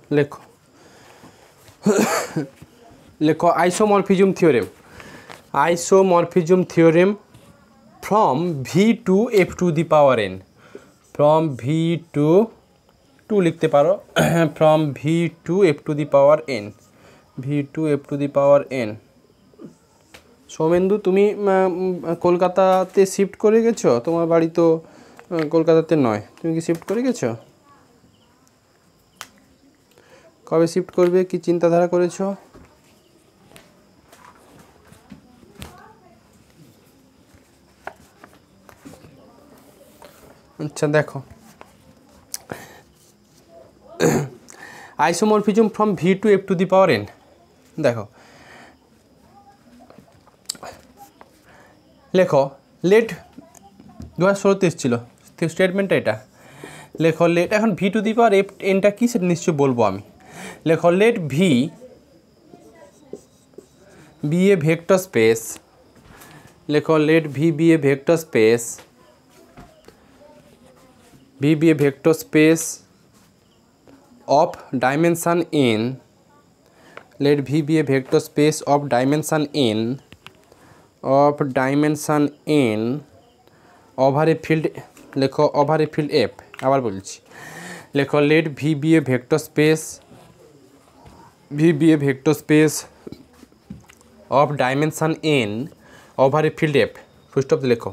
লেখো লেখো isomorphism theorem, isomorphism theorem from V to F to the power N, from V to to লিখতে পারো, from V to F to the power N, V to F to the power N. Soumendu, তুমি কলকাতাতে shift করে গেছো? তোমার বাড়ি তো কলকাতাতে নয়, তুমি কি শিফট করে গেছো? কবে শিফট করবে, কি চিন্তাধারা করেছো? আচ্ছা দেখো, isomorphism from V to F to the power N. দেখো লেখো লেট 2016 এসেছিল স্টেটমেন্টটা, এটা লেখো লেট, এখন V to the power F এনটা কী সেটা নিশ্চয়ই বলবো আমি। লেখো let V be a vector space, লেখো let V be a vector space, V be a vector space of dimension n, let V be a vector space of dimension n, of dimension n over a field, লেখো over a field f, আবার বলছি, লেখো let V be a vector space, V be a vector space of dimension n over a field f, full stop লেখো,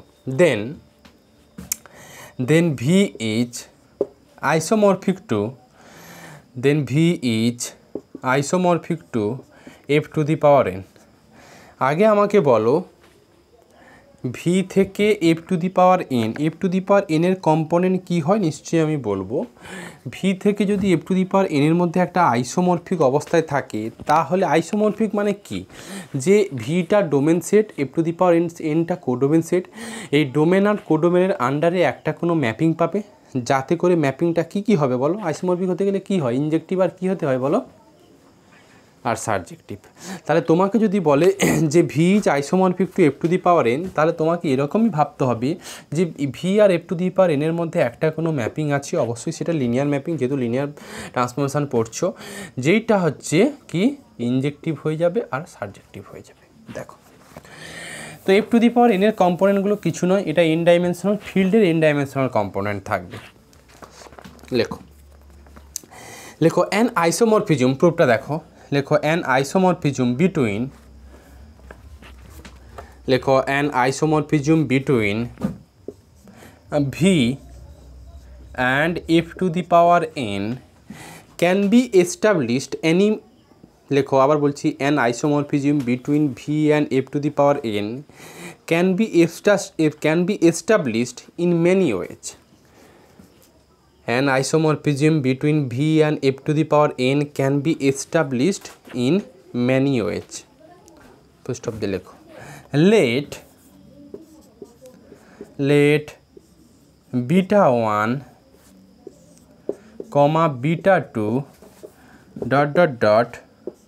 then V is isomorphic to, then V is isomorphic to f to the power n। আগে আমাকে বলো v থেকে f to the power n, f to the power n এর component কী হয়, নিশ্চয়ই আমি বলবো। v থেকে যদি f to the power n এর মধ্যে একটা আইসোমরফিক অবস্থায় থাকে, তাহলে আইসোমরফিক মানে কি, যে ভিটা domain set, f to the power n এনটা কোডোমেন সেট, এই ডোমেন আর কোডোমেনের আন্ডারে একটা কোনো ম্যাপিং পাবে, যাতে করে ম্যাপিংটা কী হবে বলো, আইসোমরফিক হতে গেলে কী হয়, ইনজেক্টিভ আর কী হতে হয় বলো, আর সাবজেক্টিভ। তাহলে তোমাকে যদি বলে যে V is isomorphic to F to the power N, তাহলে তোমাকে এরকমই ভাবতে হবে যে ভি আর এফ টু দি পাওয়ার এনের মধ্যে একটা কোনো ম্যাপিং আছে, অবশ্যই সেটা লিনিয়ার ম্যাপিং, যেহেতু লিনিয়ার ট্রান্সফরমেশন পড়ছো, যেইটা হচ্ছে কি ইনজেক্টিভ হয়ে যাবে আর সাবজেক্টিভ হয়ে যাবে। দেখো তো এফ টু দি পাওয়ার এনের কম্পোনেন্টগুলো কিছু নয়, এটা এন ডাইমেনশনাল, ফিল্ডের এন ডাইমেনশনাল কম্পোনেন্ট থাকবে। লেখো লেখো অ্যান আইসোমরফিজম, প্রুফটা দেখো, লেখো অ্যান আইসোমরফিজম বিটুইন, লেখো an isomorphism between V and F to the power N can be established any, লেখো আবার বলছি, an isomorphism between V and F to the power N can be established in many ways. An isomorphism between V and f to the power n can be established in many ways. Full stop দিয়ে লেখো, let beta 1 comma beta 2 dot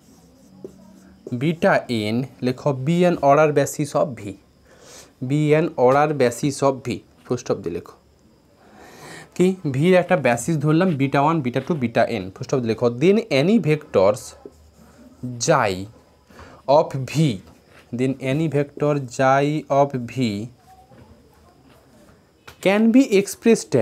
beta n, লেখো be an order basis of V, be an order basis of V, full stop দিয়ে লেখো, কি ভির একটা basis ধরলাম beta 1 beta 2 beta n, first of লেখো, দেন এনি ভেক্টরস যাই of V, then any vector যাই of V can be expressed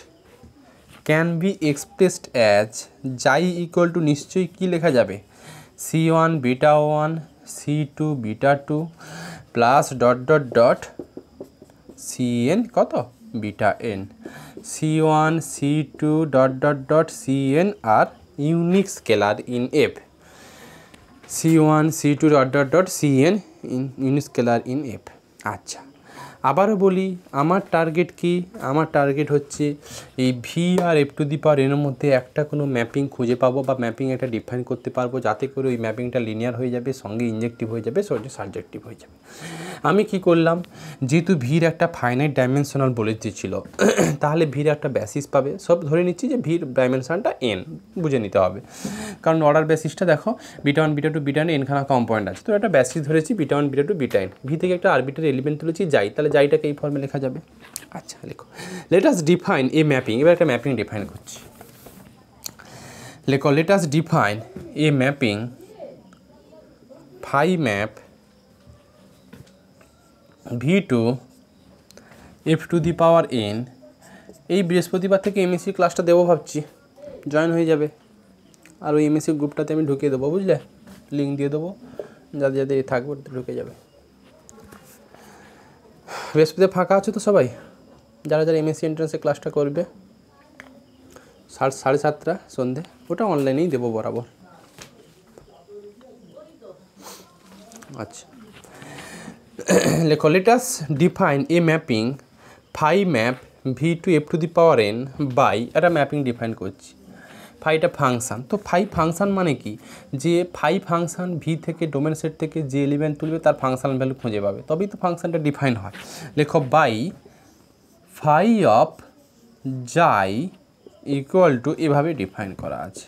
as যাই ইকুয়াল টু, নিশ্চয়ই কী লেখা যাবে, c1 beta 1 c2 beta 2 plus dot cn কত beta n, c1 c2 dot cn আর unique scalar in f, c1 c2 dot cn unique scalar in f। আচ্ছা আবারও বলি, আমার টার্গেট কি, আমার টার্গেট হচ্ছে এই ভি আর এফ টু দি পাওয়ার এর মধ্যে একটা কোনো ম্যাপিং খুঁজে পাবো, বা ম্যাপিং একটা ডিফাইন করতে পারবো, যাতে করে ওই ম্যাপিংটা লিনিয়ার হয়ে যাবে, সঙ্গে ইনজেক্টিভ হয়ে যাবে, সঙ্গে সাবজেক্টিভ হয়ে যাবে। আমি কি করলাম, যেহেতু ভির একটা ফাইনাইট ডাইমেনশনাল বলে দিয়েছিল, তাহলে ভির একটা বেসিস পাবে, সব ধরে নিচ্ছি যে ভির ডাইমেনশনটা এন, বুঝে নিতে হবে, কারণ অর্ডার বেসিসটা দেখো বিটা 1 বিটা 2 বিটা n এনখানা কম্পোনেন্ট আছে, তো একটা বেসিস ধরেছি beta 1 beta 2 beta n, V থেকে একটা আরবিটারি এলিমেন্ট তুলেছি যাই, তাহলে যাইটাকে এই ফর্মে লেখা যাবে। আচ্ছা লেখো, let us define a mapping, এবার একটা ম্যাপিং ডিফাইন করছি, লেখো let us define a mapping phi map v to f to the power n। এই বৃহস্পতিবার থেকে এমএসসি ক্লাসটা দেবো ভাবছি, জয়েন হয়ে যাবে। আর ওই এমএসসি গ্রুপটাতে আমি ঢুকিয়ে দেবো, বুঝলে, লিঙ্ক দিয়ে দেবো, যাদের যাদের থাকবে ঢুকে যাবে। বৃহস্পতি ফাঁকা আছে তো সবাই, যারা যারা এমএসসি এন্ট্রান্সে ক্লাসটা করবে 7:30 সন্ধে, ওটা অনলাইনেই দেবো বরাবর। আচ্ছা, লেখো let us define a mapping phi map v to f to the power n by, একটা ম্যাপিং ডিফাইন করছি। ফাইটা ফাংশান, তো ফাই ফাংশান মানে কি, যে ফাই ফাংশান ভি থেকে ডোমেন সেট থেকে যে এলিমেন্ট তুলবে তার ফাংশনাল ভ্যালু খুঁজে পাবে, তবেই তো ফাংশানটা ডিফাইন হয়। লেখো by phi of xi equal to, এভাবে ডিফাইন করা আছে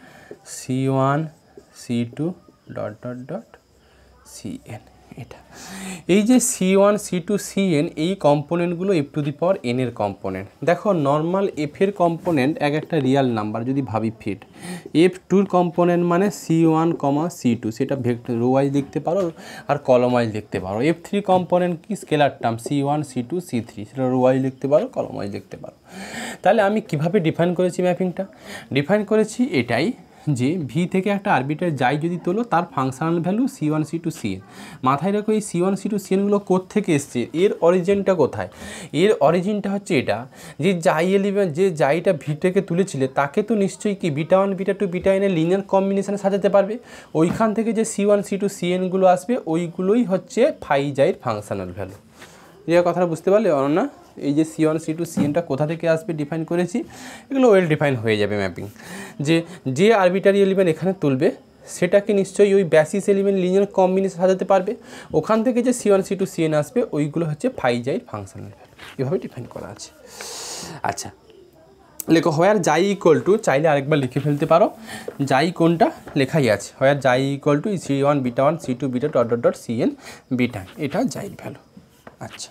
c1 c2 dot dot dot cn। এটা এই যে c1 c2 cn এই কম্পোনেন্টগুলো f to the power n এর কম্পোনেন্ট। দেখো নর্মাল f এর কম্পোনেন্ট এক একটা রিয়াল নাম্বার যদি ভাবি ফিট, f2 কম্পোনেন্ট মানে c1 c2, সেটা ভেক্টর রো ওয়াইজ লিখতে পারো আর কলম ওয়াইজ লিখতে পারো। f3 কম্পোনেন্ট কি scalar term c1 c2 c3, সেটা রো ওয়াইজ লিখতে পারো কলম ওয়াইজ লিখতে পারো। তাহলে আমি কিভাবে ডিফাইন করেছি ম্যাপিংটা, ডিফাইন করেছি এটাই যে ভি থেকে একটা আরবিটার যাই যদি তোলো তার functional value c1 c2 cn। মাথায় রাখো এই c1 c2 cnগুলো কোত্থেকে এসছে, এর অরিজিনটা কোথায়, এর অরিজিনটা হচ্ছে এটা যে যাই এলিমেন্ট যে যাইটা ভি থেকে তুলেছিলে তাকে তো নিশ্চয়ই কি β1 β2 βn এর লিনিয়ার কম্বিনেশনে সাজাতে পারবে। ওইখান থেকে যে c1 c2 cnগুলো আসবে ওইগুলোই হচ্ছে ফাই যাইয়ের ফাংশনাল ভ্যালু। এই কথাটা বুঝতে পারলে অনন্যা? এই যে c1 c2 cnটা কোথা থেকে আসবে ডিফাইন করেছি, এগুলো ওয়েল ডিফাইন হয়ে যাবে ম্যাপিং। যে আরবিটারি এলিমেন্ট এখানে তুলবে সেটাকে নিশ্চয়ই ওই বেসিস এলিমেন্ট লিনিয়ার কম্বিনেশন সাজাতে পারবে। ওখান থেকে যে c1 c2 cn আসবে ওইগুলো হচ্ছে ফাই যাইয়ের ফাংশনাল ভ্যালু, এভাবে ডিফাইন করা আছে। আচ্ছা, লেখো হোয়ার যাই ইকুয়াল টু, চাইলে আরেকবার লিখে ফেলতে পারো, যাই কোনটা লেখাই আছে, হোয়ার যাই equal to c1 β1 c2 β dot dot dot cn β, এটা যাইয়ের ভ্যালু। আচ্ছা,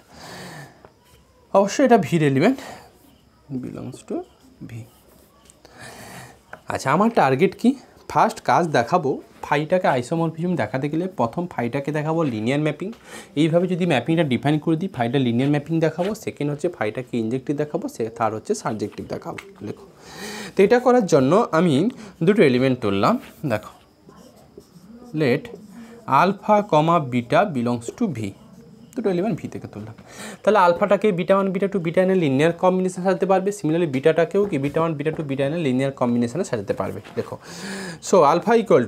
অবশ্যই এটা ভির এলিমেন্ট, বিলংস টু ভি। আচ্ছা, আমার টার্গেট কি, ফার্স্ট কাজ দেখাবো ফাইটাকে আইসোমরফিজম দেখাতে গেলে প্রথম ফাইটাকে দেখাবো লিনিয়ার ম্যাপিং। এইভাবে যদি ম্যাপিংটা ডিফাইন করে দিই ফাইটা লিনিয়ার ম্যাপিং দেখাবো, সেকেন্ড হচ্ছে ফাইটাকে ইনজেক্টিভ দেখাবো, থার্ড হচ্ছে সাবজেক্টিভ দেখাবো। লেখো, তো এটা করার জন্য আমি দুটো এলিমেন্ট তুললাম। দেখো, let alpha comma beta belongs to V, দুটো এলিমেন্ট ভি থেকে তুললাম। তাহলে আলফাটাকে β1 β2 βn এর লিনিয়ার কম্বিনেশন সাজাতে পারবে, সিমিলারলি বিটাটাকেও কি β1 β2 βn এর লিনিয়ার কম্বিনেশনে সাজাতে পারবে। দেখো, so alpha equal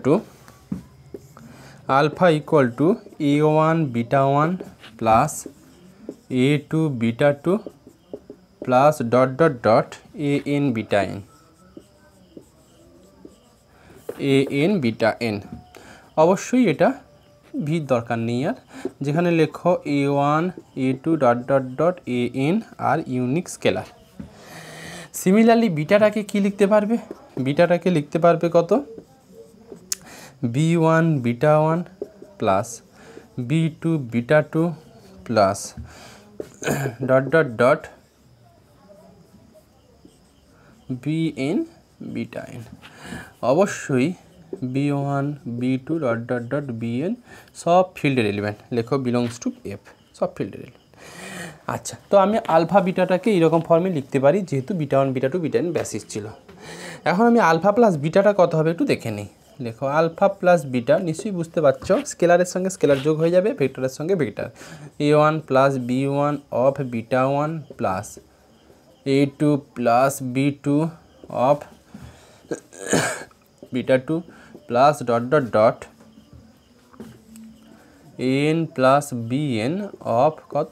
to a1 β1 plus a2 β2 plus dot dot dot an βn। অবশ্যই এটা ভির দরকার নেই আর, যেখানে লেখো a1 a2 dot dot dot an আর ইউনিক স্কেলার। সিমিলারলি বিটাটাকে কি লিখতে পারবে, বিটাটাকে লিখতে পারবে কত, b1 β1 plus b2 β2 plus dot dot dot bn βn। অবশ্যই b1 b2 dot dot dot bn সব ফিল্ডের এলিমেন্ট, লেখো বিলংস টু এফ, সব ফিল্ডের এলিমেন্ট। আচ্ছা, তো আমি আলফা বিটাটাকে এইরকম ফর্মে লিখতে পারি যেহেতু β1 β2 βn বেসিস ছিল। এখন আমি আলফা প্লাস বিটাটা কত হবে একটু দেখে নিই। লেখো আলফা প্লাস বিটা, নিশ্চয়ই বুঝতে পারছো স্কেলারের সঙ্গে স্কেলার যোগ হয়ে যাবে, ভেক্টরের সঙ্গে vector, a1 plus b1 of β1 plus a2 plus b2 of β2 plus dot dot dot an plus bn of কত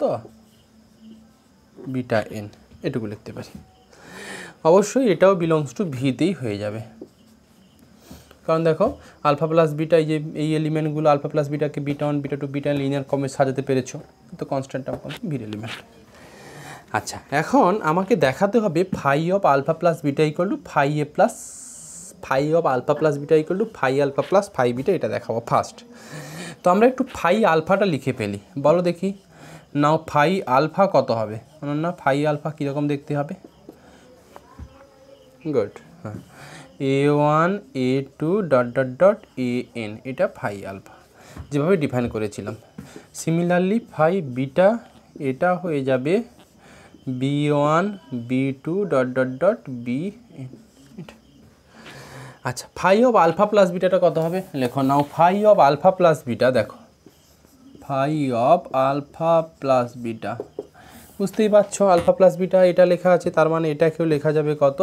βn, এটুকু লিখতে পারি। অবশ্যই এটাও বিলংস টু ভিতেই হয়ে যাবে, কারণ দেখো আলফা প্লাস বিটা এই এলিমেন্টগুলো আলফা প্লাস বিটাকে β1 β2 βn লিনিয়ার কমে সাজাতে পেরেছো, তো কনস্ট্যান্ট টার্ম ভির এলিমেন্ট। আচ্ছা, এখন আমাকে দেখাতে হবে phi of alpha plus beta equal to phi a plus phi of alpha plus beta equal to phi alpha plus phi beta, এটা দেখাবো ফার্স্ট। তো আমরা একটু ফাই আলফাটা লিখে ফেলি, বলো দেখি। নাও ফাই আলফা কত হবে, না ফাই আলফা কীরকম দেখতে হবে, গুড, হ্যাঁ A1 A2 dot dot dot AN, এটা ফাই আলফা যেভাবে ডিফাইন করেছিলাম। সিমিলারলি ফাই বিটা এটা হয়ে যাবে B1 B2 dot dot dot BN। আচ্ছা, ফাই অফ আলফা প্লাস বিটাটা কত হবে? লেখো now phi of alpha plus beta. দেখো phi of alpha plus beta, বুঝতেই পারছো আলফা প্লাস বিটা এটা লেখা আছে, তার মানে এটাকেও লেখা যাবে কত?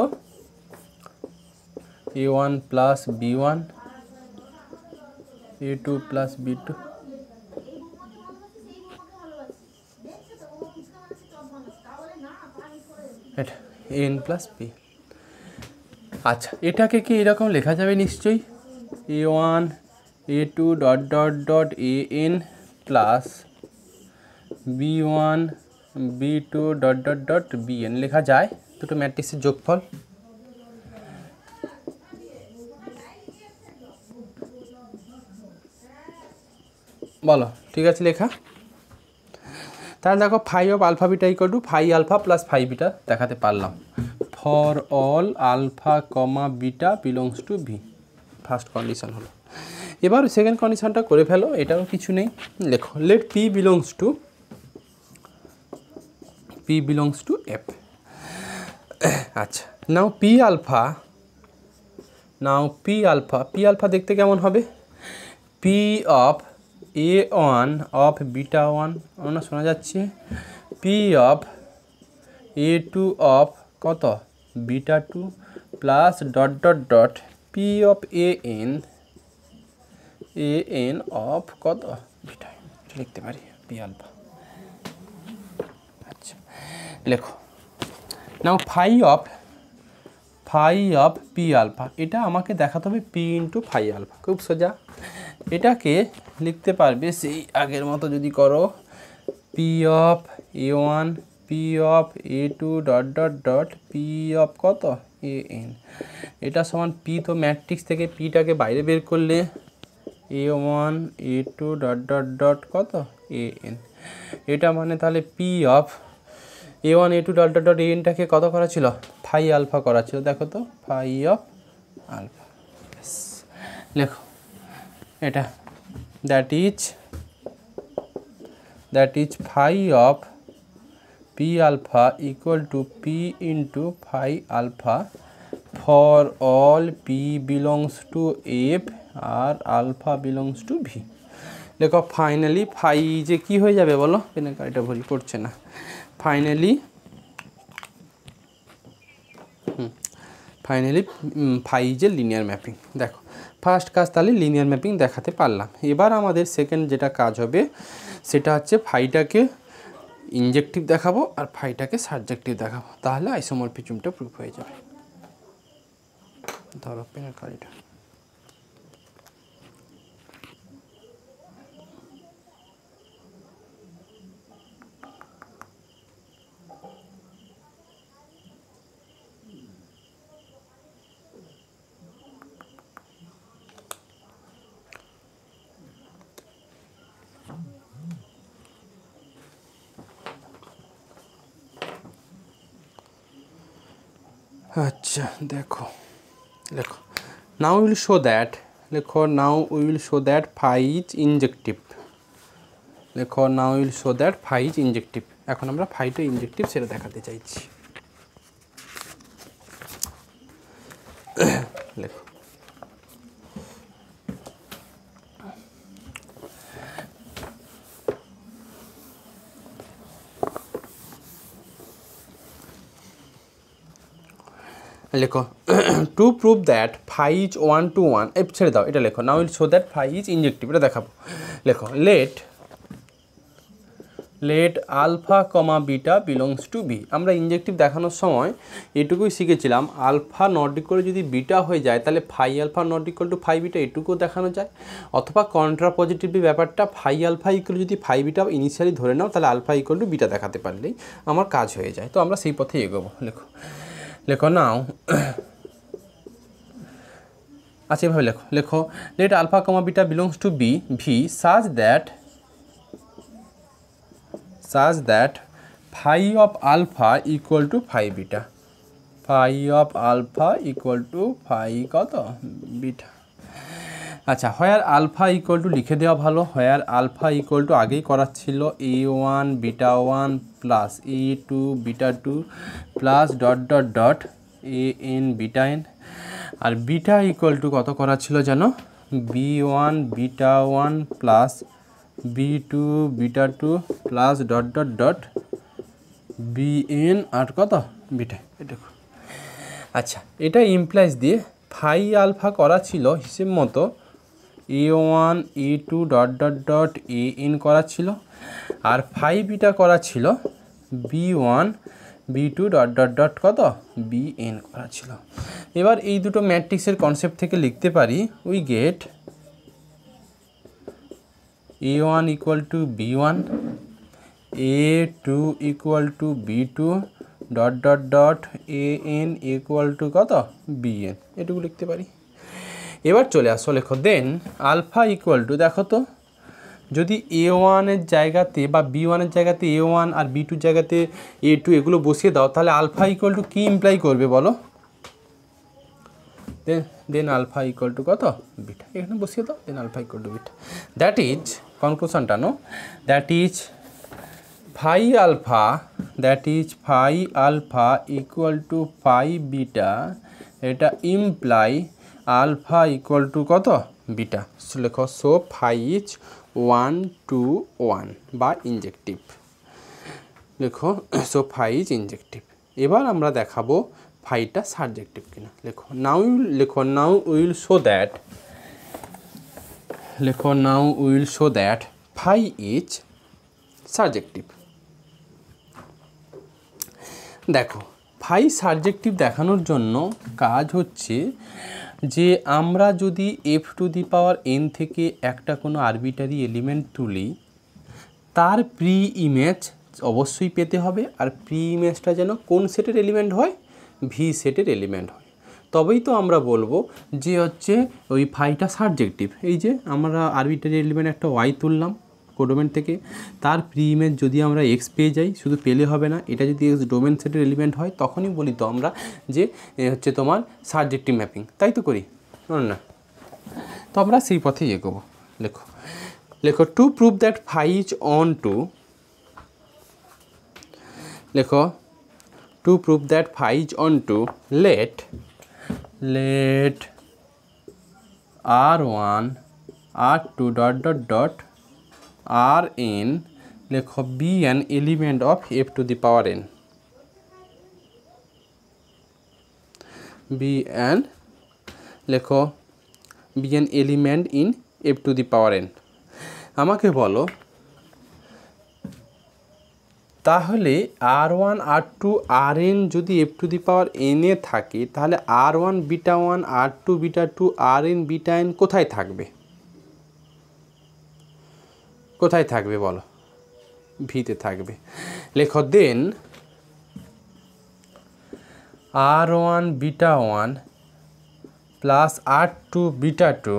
A1 plus B1 A2 plus B2 এটা AN প্লাস B। আচ্ছা, এটাকে কি এরকম লেখা যাবে নিশ্চয়ই, A1 A2 dot dot dot AN plus B1 B2 dot dot dot BN লেখা যায়, দুটো ম্যাট্রিক্সের যোগফল। বলো ঠিক আছে লেখা? তাহলে দেখো phi of alpha beta equal to phi alpha plus phi beta দেখাতে পারলাম for all alpha comma beta belongs to V. First condition হলো। এবার সেকেন্ড কন্ডিশনটা করে ফেলো, এটাও কিছু নেই, লেখো let P belongs to F. আচ্ছা, নাও পি আলফা দেখতে কেমন হবে? P of A1 of beta 1 আমরা শোনা যাচ্ছে, পি অফ A2 অফ কত beta 2 plus dot dot dot P of AN of কত বিটা, লিখতে পারি পি আলফা। আচ্ছা, লেখো now phi of P alpha, এটা আমাকে দেখাতে হবে পি ইন্টু ফাই আলফা, খুব সোজা। এটাকে লিখতে পারবে সেই আগের মতো যদি করো, P of A1 P of A2 dot dot dot P of কত AN, এটা সমান পি, তো ম্যাট্রিক্স থেকে পিটাকে বাইরে বের করলে A1 A2 dot dot dot কত AN, এটা মানে তাহলে P of A1 A2 dot dot dot ANটাকে কত করা ছিল? ফাই আলফা করা ছিল, দেখো তো ফাই অফ আলফা। লেখো এটা that is phi of P alpha equal to P into phi alpha for all P belongs to F আর আলফা বিলংস টু ভি। দেখো ফাইনালি ফাই যে কি হয়ে যাবে বলো, এটা ভুল করছে না, ফাইনালি ফাই যে লিনিয়ার ম্যাপিং। দেখো ফার্স্ট কাজ তাহলে লিনিয়ার ম্যাপিং দেখাতে পারলাম। এবার আমাদের সেকেন্ড যেটা কাজ হবে সেটা হচ্ছে ফাইটাকে ইনজেক্টিভ দেখাবো আর ফাইটাকে সাবজেক্টিভ দেখাবো, তাহলে আইসোমরফিজমটা প্রুফ হয়ে যাবে। ধরো পেনের কালিটা, আচ্ছা দেখো লেখো নাও উইল শো দ্যাট, লেখো now will show that phi is injective, লেখো now will show that phi is injective. এখন আমরা ফাইটা ইনজেক্টিভ সেটা দেখাতে চাইছি। লেখো লেখো to prove that phi is 1 to 1, ছেড়ে দাও, এটা লেখো now will show that phi is injective, এটা দেখাবো। লেখো let alpha comma beta belongs to B. আমরা ইনজেক্টিভ দেখানোর সময় এটুকুই শিখেছিলাম, আলফা নট ইকুয়াল যদি বিটা হয়ে যায় তাহলে phi alpha not equal to phi beta এটুকুও দেখানো যায়, অথবা কন্ট্রা পজিটিভলি ব্যাপারটা ফাই আলফা ইকুয়াল যদি ফাই বিটা ইনিশিয়ালি ধরে নাও তাহলে আলফা ইকুয়াল টু বিটা দেখাতে পারলেই আমার কাজ হয়ে যায়। তো আমরা সেই পথে এগোবো। লেখো নাও, আচ্ছা এভাবে লেখো let alpha comma beta belongs to B V such that phi of alpha equal to phi beta. Phi of alpha equal to phi কত বিটা। আচ্ছা, হোয়ার আলফা ইকুয়াল টু লিখে দেওয়া ভালো। হোয়ার আলফা ইকুয়াল টু আগেই করার ছিল a1 beta 1 plus a2 beta 2 plus dot dot dot an beta n, আর beta equal to কত করা ছিল যেন b1 beta 1 plus b2 beta 2 plus dot dot dot bn আর কত বিটা। এটা আচ্ছা, এটা ইমপ্লাইজ দিয়ে ফাই আলফা করা ছিল হিসেব মতো a1 a2 dot dot dot an করা ছিল, আর ফাই বিটা করা ছিল b1 b2 dot dot dot কত bn করা ছিল। এবার এই দুটো ম্যাট্রিক্সের কনসেপ্ট থেকে লিখতে পারি we get a1 equal to b1, a2 equal to b2 dot dot dot an equal to কত bn, এটুকু লিখতে পারি। এবার চলে আসো, লেখো দেন আলফা ইকুয়াল টু, দেখো তো যদি a1 এর জায়গাতে বা b1 এর জায়গাতে a1 আর b2 জায়গাতে a2 এগুলো বসিয়ে দাও, তাহলে আলফা ইকুয়াল টু কী ইমপ্লাই করবে বলো? দেন আলফা ইকুয়াল টু কত বিটা, এখানে বসিয়ে দাও, then alpha equal to beta. That is কনক্লুশনটা no, that is phi alpha, that is phi alpha equal to phi beta, এটা ইমপ্লাই আলফা ইকুয়াল টু কত বিটা। লেখো সো ফাই ইজ 1 to 1 বা ইনজেক্টিভ, লেখো সো ফাই ইজ ইনজেক্টিভ। এবার আমরা দেখাবো ফাইটা সাবজেক্টিভ কিনা। নাও উইল শো দ্যাট, লেখো now will show that phi is subjective. দেখো ফাই সাবজেক্টিভ দেখানোর জন্য কাজ হচ্ছে যে আমরা যদি f to the power n থেকে একটা কোনো আরবিটারি এলিমেন্ট তুলি, তার প্রি ইমেজ অবশ্যই পেতে হবে, আর প্রি ইমেজটা যেন কোন সেটের এলিমেন্ট হয়, ভি সেটের এলিমেন্ট হয়, তবেই তো আমরা বলবো যে হচ্ছে ওই ফাইটা সাবজেক্টিভ। এই যে আমরা আরবিটারি এলিমেন্ট একটা ওয়াই তুললাম কোডোমেন থেকে, তার প্রি ইমেজ যদি আমরা এক্স পেয়ে যাই, শুধু পেলে হবে না, এটা যদি এক্স ডোমেন সেটের এলিমেন্ট হয় তখনই বলি তো আমরা যে হচ্ছে তোমার সাবজেক্টিভ ম্যাপিং, তাই তো করি না? তো আমরা সেই পথেই এগোবো। লেখো to prove that phi is onto, লেখো to prove that phi is onto let r1 r2 dot dot dot rn, লেখো be an element of f to the power n, লেখো be an element in f to the power n। আমাকে বলো তাহলে r1 r2 rn যদি f to the power n এ থাকে, তাহলে r1 beta 1 r2 beta 2 rn beta n কোথায় থাকবে? কোথায় থাকবে বলো? ভিতে থাকবে। লেখো then r1 beta 1 plus r2 beta 2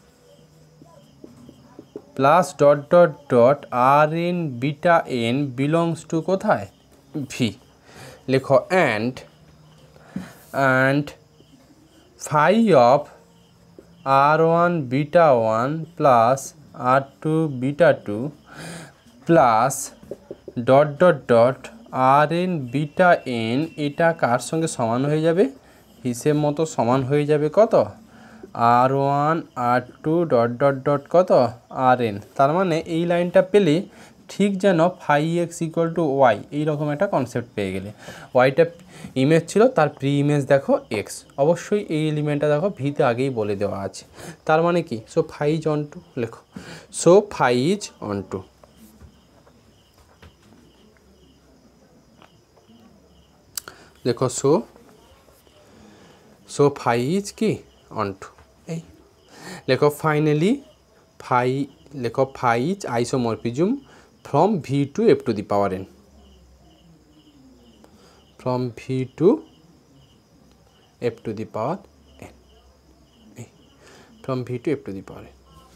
plus dot dot dot rn beta n belongs to কোথায়? ভি। লেখো and phi of r1 beta 1 plus r2 beta 2 plus dot dot dot rn beta n, এটা কার সঙ্গে সমান হয়ে যাবে? হিসেব মতো সমান হয়ে যাবে কত? r1 r2 dot dot dot কত rn। তার মানে এই লাইনটা পেলে ঠিক যেন phi x equal to y, এইরকম একটা কনসেপ্ট পেয়ে গেলে। ওয়াইটা ইমেজ ছিল, তার প্রি ইমেজ দেখো এক্স, অবশ্যই এই এলিমেন্টটা দেখো ভিতে আগেই বলে দেওয়া আছে। তার মানে কি? So phi is onto, লেখো so phi is onto. লেখো সো ফাই ইজ কি অন টু। এই লেখো ফাইনালি লেখো phi is isomorphism from v to f to the power n, from v to f to the power n, from v to f to the power n।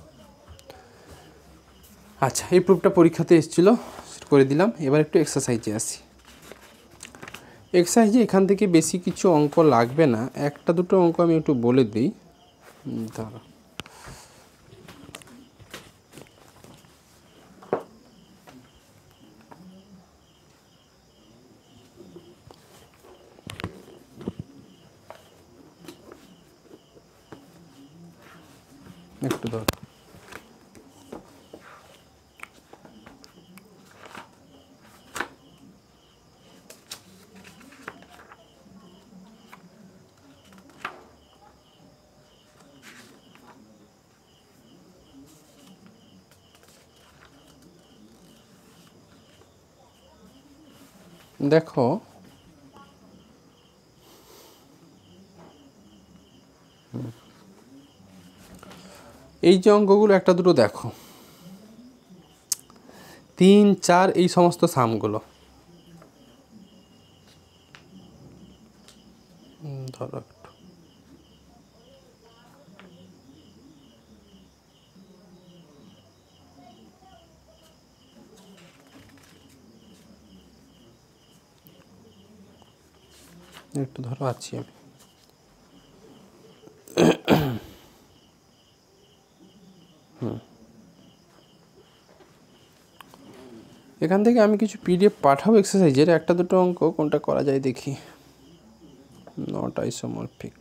আচ্ছা, এই প্রুফটা পরীক্ষাতে এসেছিল, করে দিলাম। এবার একটু এক্সারসাইজে আসি। এক্সারসাইজে এখান থেকে বেশি কিছু অঙ্ক লাগবে না, একটা দুটো অঙ্ক আমি একটু বলে দিই। ধরো একটু ধরো, দেখো এই যে অঙ্কগুলো একটা দুটো দেখো, 3, 4 এই সমস্ত সামগুলো ধরো একটু, একটু ধরো আছি আমি। এখান থেকে আমি কিছু পিডিএফ পাঠাবো এক্সারসাইজের, একটা দুটো অঙ্ক কোনটা করা যায় দেখি। নট আইসোমরফিক,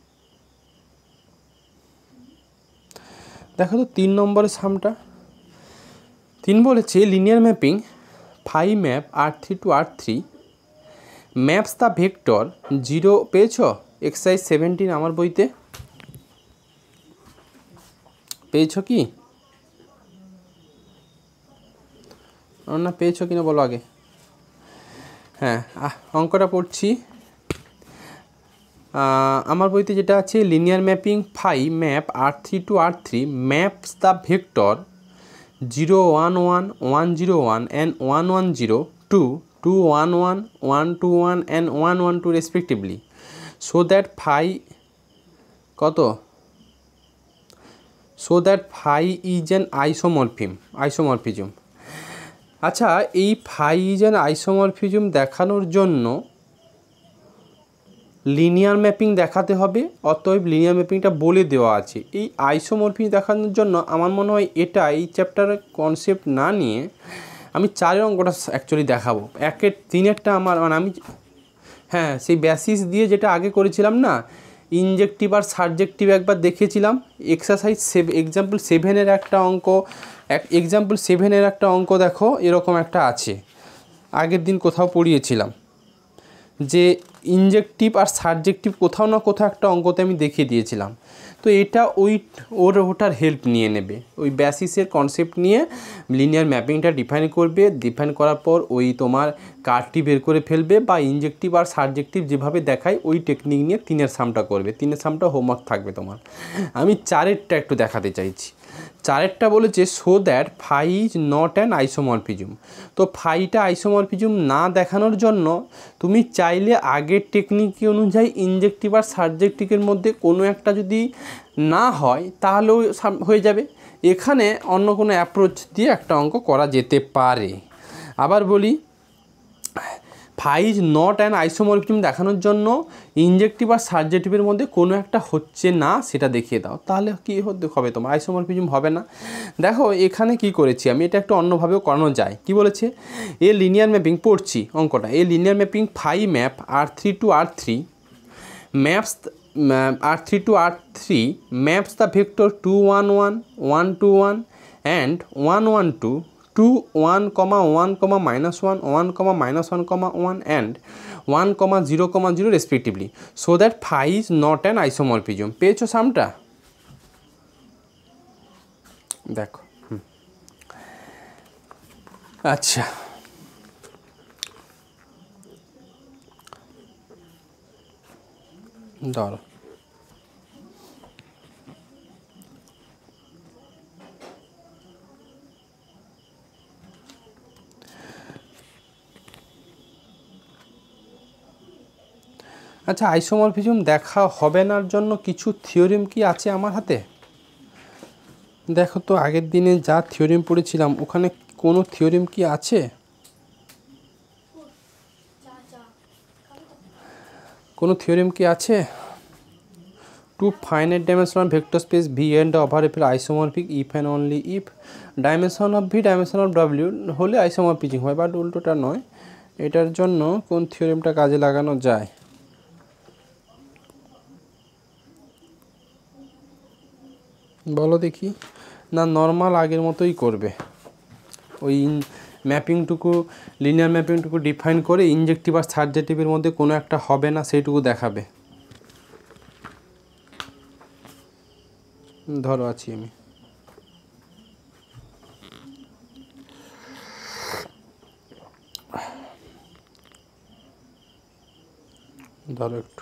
দেখো তো 3 নম্বরের সামটা 3 বলেছে linear mapping 5 map R3 to R3 maps the vector 0 পেয়েছ এক্সারসাইজ 17 আমার বইতে, পেয়েছো কি না, পেয়েছো কিনা বলো আগে। হ্যাঁ অঙ্কটা পড়ছি, আমার বইতে যেটা আছে linear mapping 5 map R3 to R3 maps the vector 0 1 1 1 0 1 and 1 1 0 2 2 1 1 1 2 1 and 1 1 2 respectively so that phi কত, so that phi is an isomorphism। আচ্ছা এই phi is an isomorphism দেখানোর জন্য লিনিয়ার ম্যাপিং দেখাতে হবে, অতএব লিনিয়ার ম্যাপিংটা বলে দেওয়া আছে। এই আইসোমরফিজম দেখানোর জন্য আমার মনে হয় এটা এই চ্যাপ্টারের কনসেপ্ট না নিয়ে আমি 4 অঙ্কটা অ্যাকচুয়ালি দেখাবো। 1 3 আমার মানে আমি হ্যাঁ সেই বেসিস দিয়ে যেটা আগে করেছিলাম না, ইনজেক্টিভ আর সাবজেক্টিভ একবার দেখিয়েছিলাম। এক্সারসাইজ এক্সাম্পল 7-এর একটা অঙ্ক, এক্সাম্পল 7-এর একটা অঙ্ক দেখো এরকম একটা আছে, আগের দিন কোথাও পড়িয়েছিলাম যে ইনজেক্টিভ আর সাবজেক্টিভ কোথাও না কোথাও একটা অঙ্কতে আমি দেখিয়ে দিয়েছিলাম। তো এটা ওটার হেল্প নিয়ে নেবে, ওই বেসিসের কনসেপ্ট নিয়ে লিনিয়ার ম্যাপিংটা ডিফাইন করবে, ডিফাইন করার পর ওই তোমার কার্ডটি বের করে ফেলবে বা ইনজেক্টিভ আর সাবজেক্টিভ যেভাবে দেখায় ওই টেকনিক নিয়ে 3-এর সামটা করবে। 3-এর সামটা হোমওয়ার্ক থাকবে তোমার। আমি 4-এরটা একটু দেখাতে চাইছি। 4-এরটা বলেছে so that phi is not an isomorphism. তো ফাইটা আইসোমরফিজম না দেখানোর জন্য তুমি চাইলে আগের টেকনিক অনুযায়ী ইনজেক্টিভ আর সাবজেক্টিভের মধ্যে কোনো একটা যদি না হয় তাহলেও হয়ে যাবে। এখানে অন্য কোনো অ্যাপ্রোচ দিয়ে একটা অঙ্ক করা যেতে পারে। আবার বলি, phi is not an isomorphism দেখানোর জন্য ইনজেক্টিভ আর সাবজেক্টিভের মধ্যে কোনো একটা হচ্ছে না সেটা দেখিয়ে দাও, তাহলে কী হবে তোমার আইসোমরফিজম হবে না। দেখো এখানে কি করেছি আমি, এটা একটু অন্যভাবেও করানো যায়। কি বলেছে, এ লিনিয়ার ম্যাপিং পড়ছি অঙ্কটা, a linear mapping 5 map R3 to R3 maps R3 to R3 maps the vector 2 1 1 1 2 1 and 1 1 2 2 1 1 -1 1 -1 1 and 1 0 0 respectively so that phi is not an isomorphism। পেয়েছো সামটা? দেখো আচ্ছা ধরো আচ্ছা আইসোমরফিজম দেখা হবে নার জন্য কিছু থিওরিম কি আছে আমার হাতে? দেখো তো আগের দিনে যা থিওরিম পড়েছিলাম ওখানে কোনো থিওরিম কি আছে? কোনো থিওরেম কি আছে? Two finite dimensional vector space V and over a isomorphic if and only if dimension of V dimension of W হলে আইসোমরফিজিং হয়, বাট উল্টোটা নয়। এটার জন্য কোন থিওরেমটা কাজে লাগানো যায়? বলো দেখি। না, নর্মাল আগের মতোই করবে, ওই ম্যাপিংটুকু লিনিয়ার ম্যাপিংটুকু ডিফাইন করে ইনজেক্টিভ আর সার্জেটিভের মধ্যে কোনো একটা হবে না সেইটুকু দেখাবে। ধরো আছি আমি, ধরো একটু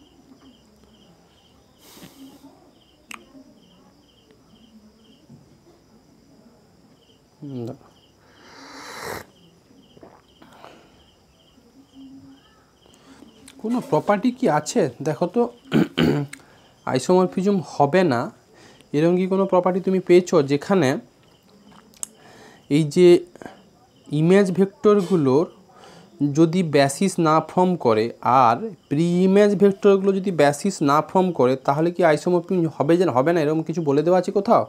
কোনো প্রপার্টি কি আছে দেখো তো আইসোমরফিজম হবে না এরকম কি কোনো প্রপার্টি তুমি পেয়েছো যেখানে এই যে ইমেজ ভেক্টরগুলোর যদি বেসিস না ফর্ম করে আর প্রি ইমেজ ভেক্টরগুলো যদি বেসিস না ফর্ম করে তাহলে কি আইসোমরফিজম হবে না, এরকম কিছু বলে দেওয়া আছে কোথাও?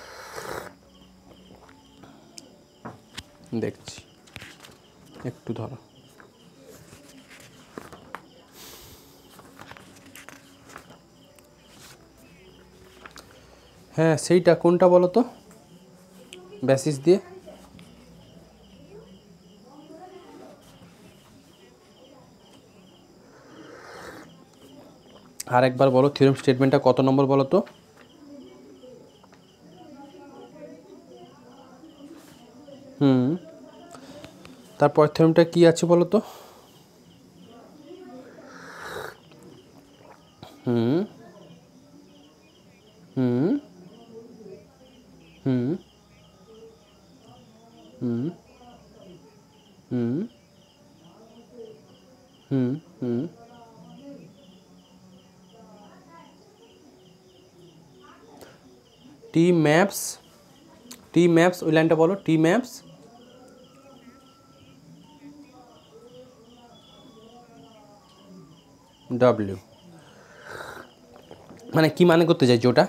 দেখছি একটু, ধরো হ্যাঁ সেইটা কোনটা বলো তো বেসিস দিয়ে? আর একবার বলো থিওরেম স্টেটমেন্টটা কত নম্বর বলো তো? তারপর থিওরেমটা কি আছে বলো তো? হুম হুম হুম হুম হুম হুম হুম টি ম্যাপস ওই লাইনটা বলো, টি ম্যাপস ডাব্লিউ মানে কি মানে করতে চাইছি ওটা?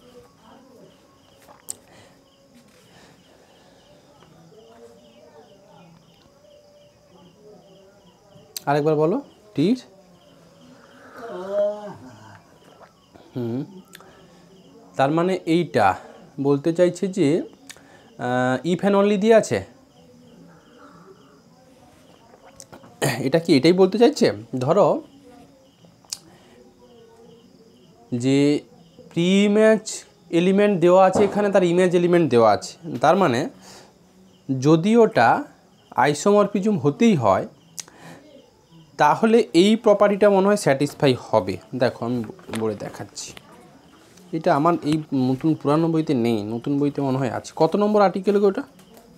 আরেকবার বলো টির। তার মানে এইটা বলতে চাইছে যে ইফ অ্যান্ড অনলি দিয়ে আছে, এটা কি এটাই বলতে চাইছে? ধরো যে প্রি ইমেজ এলিমেন্ট দেওয়া আছে এখানে, তার ইমেজ এলিমেন্ট দেওয়া আছে, তার মানে যদি ওটা আইসোমরফিজম হতেই হয় তাহলে এই প্রপার্টিটা মনে হয় স্যাটিসফাই হবে। দেখো আমি বলে দেখাচ্ছি, এটা আমার এই নতুন পুরানো বইতে নেই, নতুন বইতে মনে হয় আছে। কত নম্বর আর্টিকেল গো ওটা?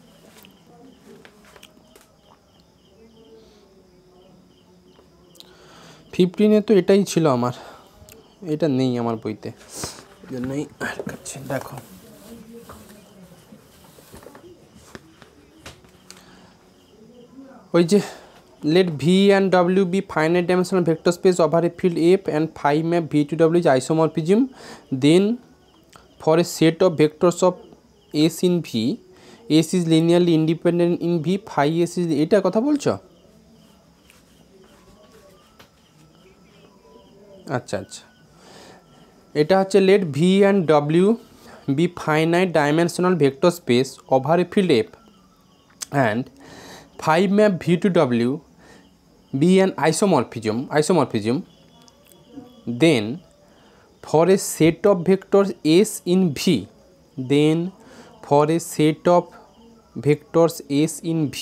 15-এ তো এটাই ছিল আমার, এটা নেই আমার বইতে, জন্যই দেখো ওই যে let V and W be finite dimensional vector space over a field F and phi map V to W is isomorphism, then for a set of vectors of S in V, S is linearly independent in V, phi S is, এটা কথা বলছো? আচ্ছা আচ্ছা, এটা হচ্ছে let V and W be finite dimensional vector space over a field F and phi map V to W be an isomorphism, then for a set of vectors S in V, then for a set of vectors S in V,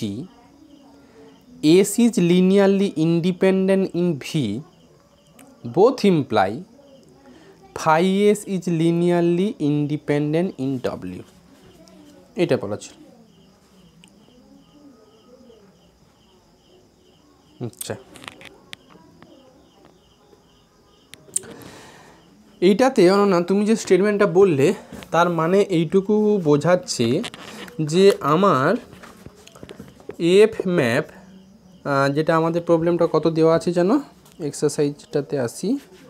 S is linearly independent in V, both imply phi S is linearly independent in W, এটা বলা ছিল। আচ্ছা, এইটাতে না তুমি যে স্টেটমেন্টটা বললে তার মানে এইটুকু বোঝাচ্ছে যে আমার এফ ম্যাপ, যেটা আমাদের প্রবলেমটা কত দেওয়া আছে জানো, এক্সারসাইজটাতে আসি।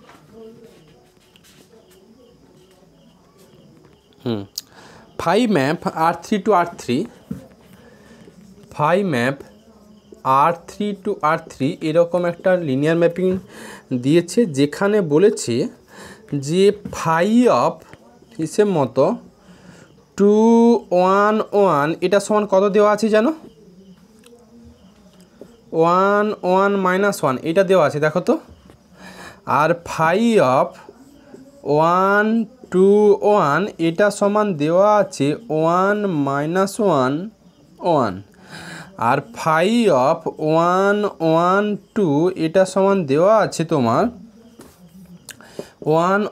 Phi map R3 to R3, phi map R3 to R3 এরকম একটা লিনিয়ার ম্যাপিং দিয়েছে, যেখানে বলেছে যে ফাই অফ হিসেব মতো 2 1 1 এটা সমান কত দেওয়া আছে জানো? 1 1 -1 এটা দেওয়া আছে, দেখো তো। আর ফাই অফ 1 2 1 এটা সমান দেওয়া আছে 1 -1 1। আর ফাই অফ 1 1 2 এটা সমান দেওয়া আছে তোমার 1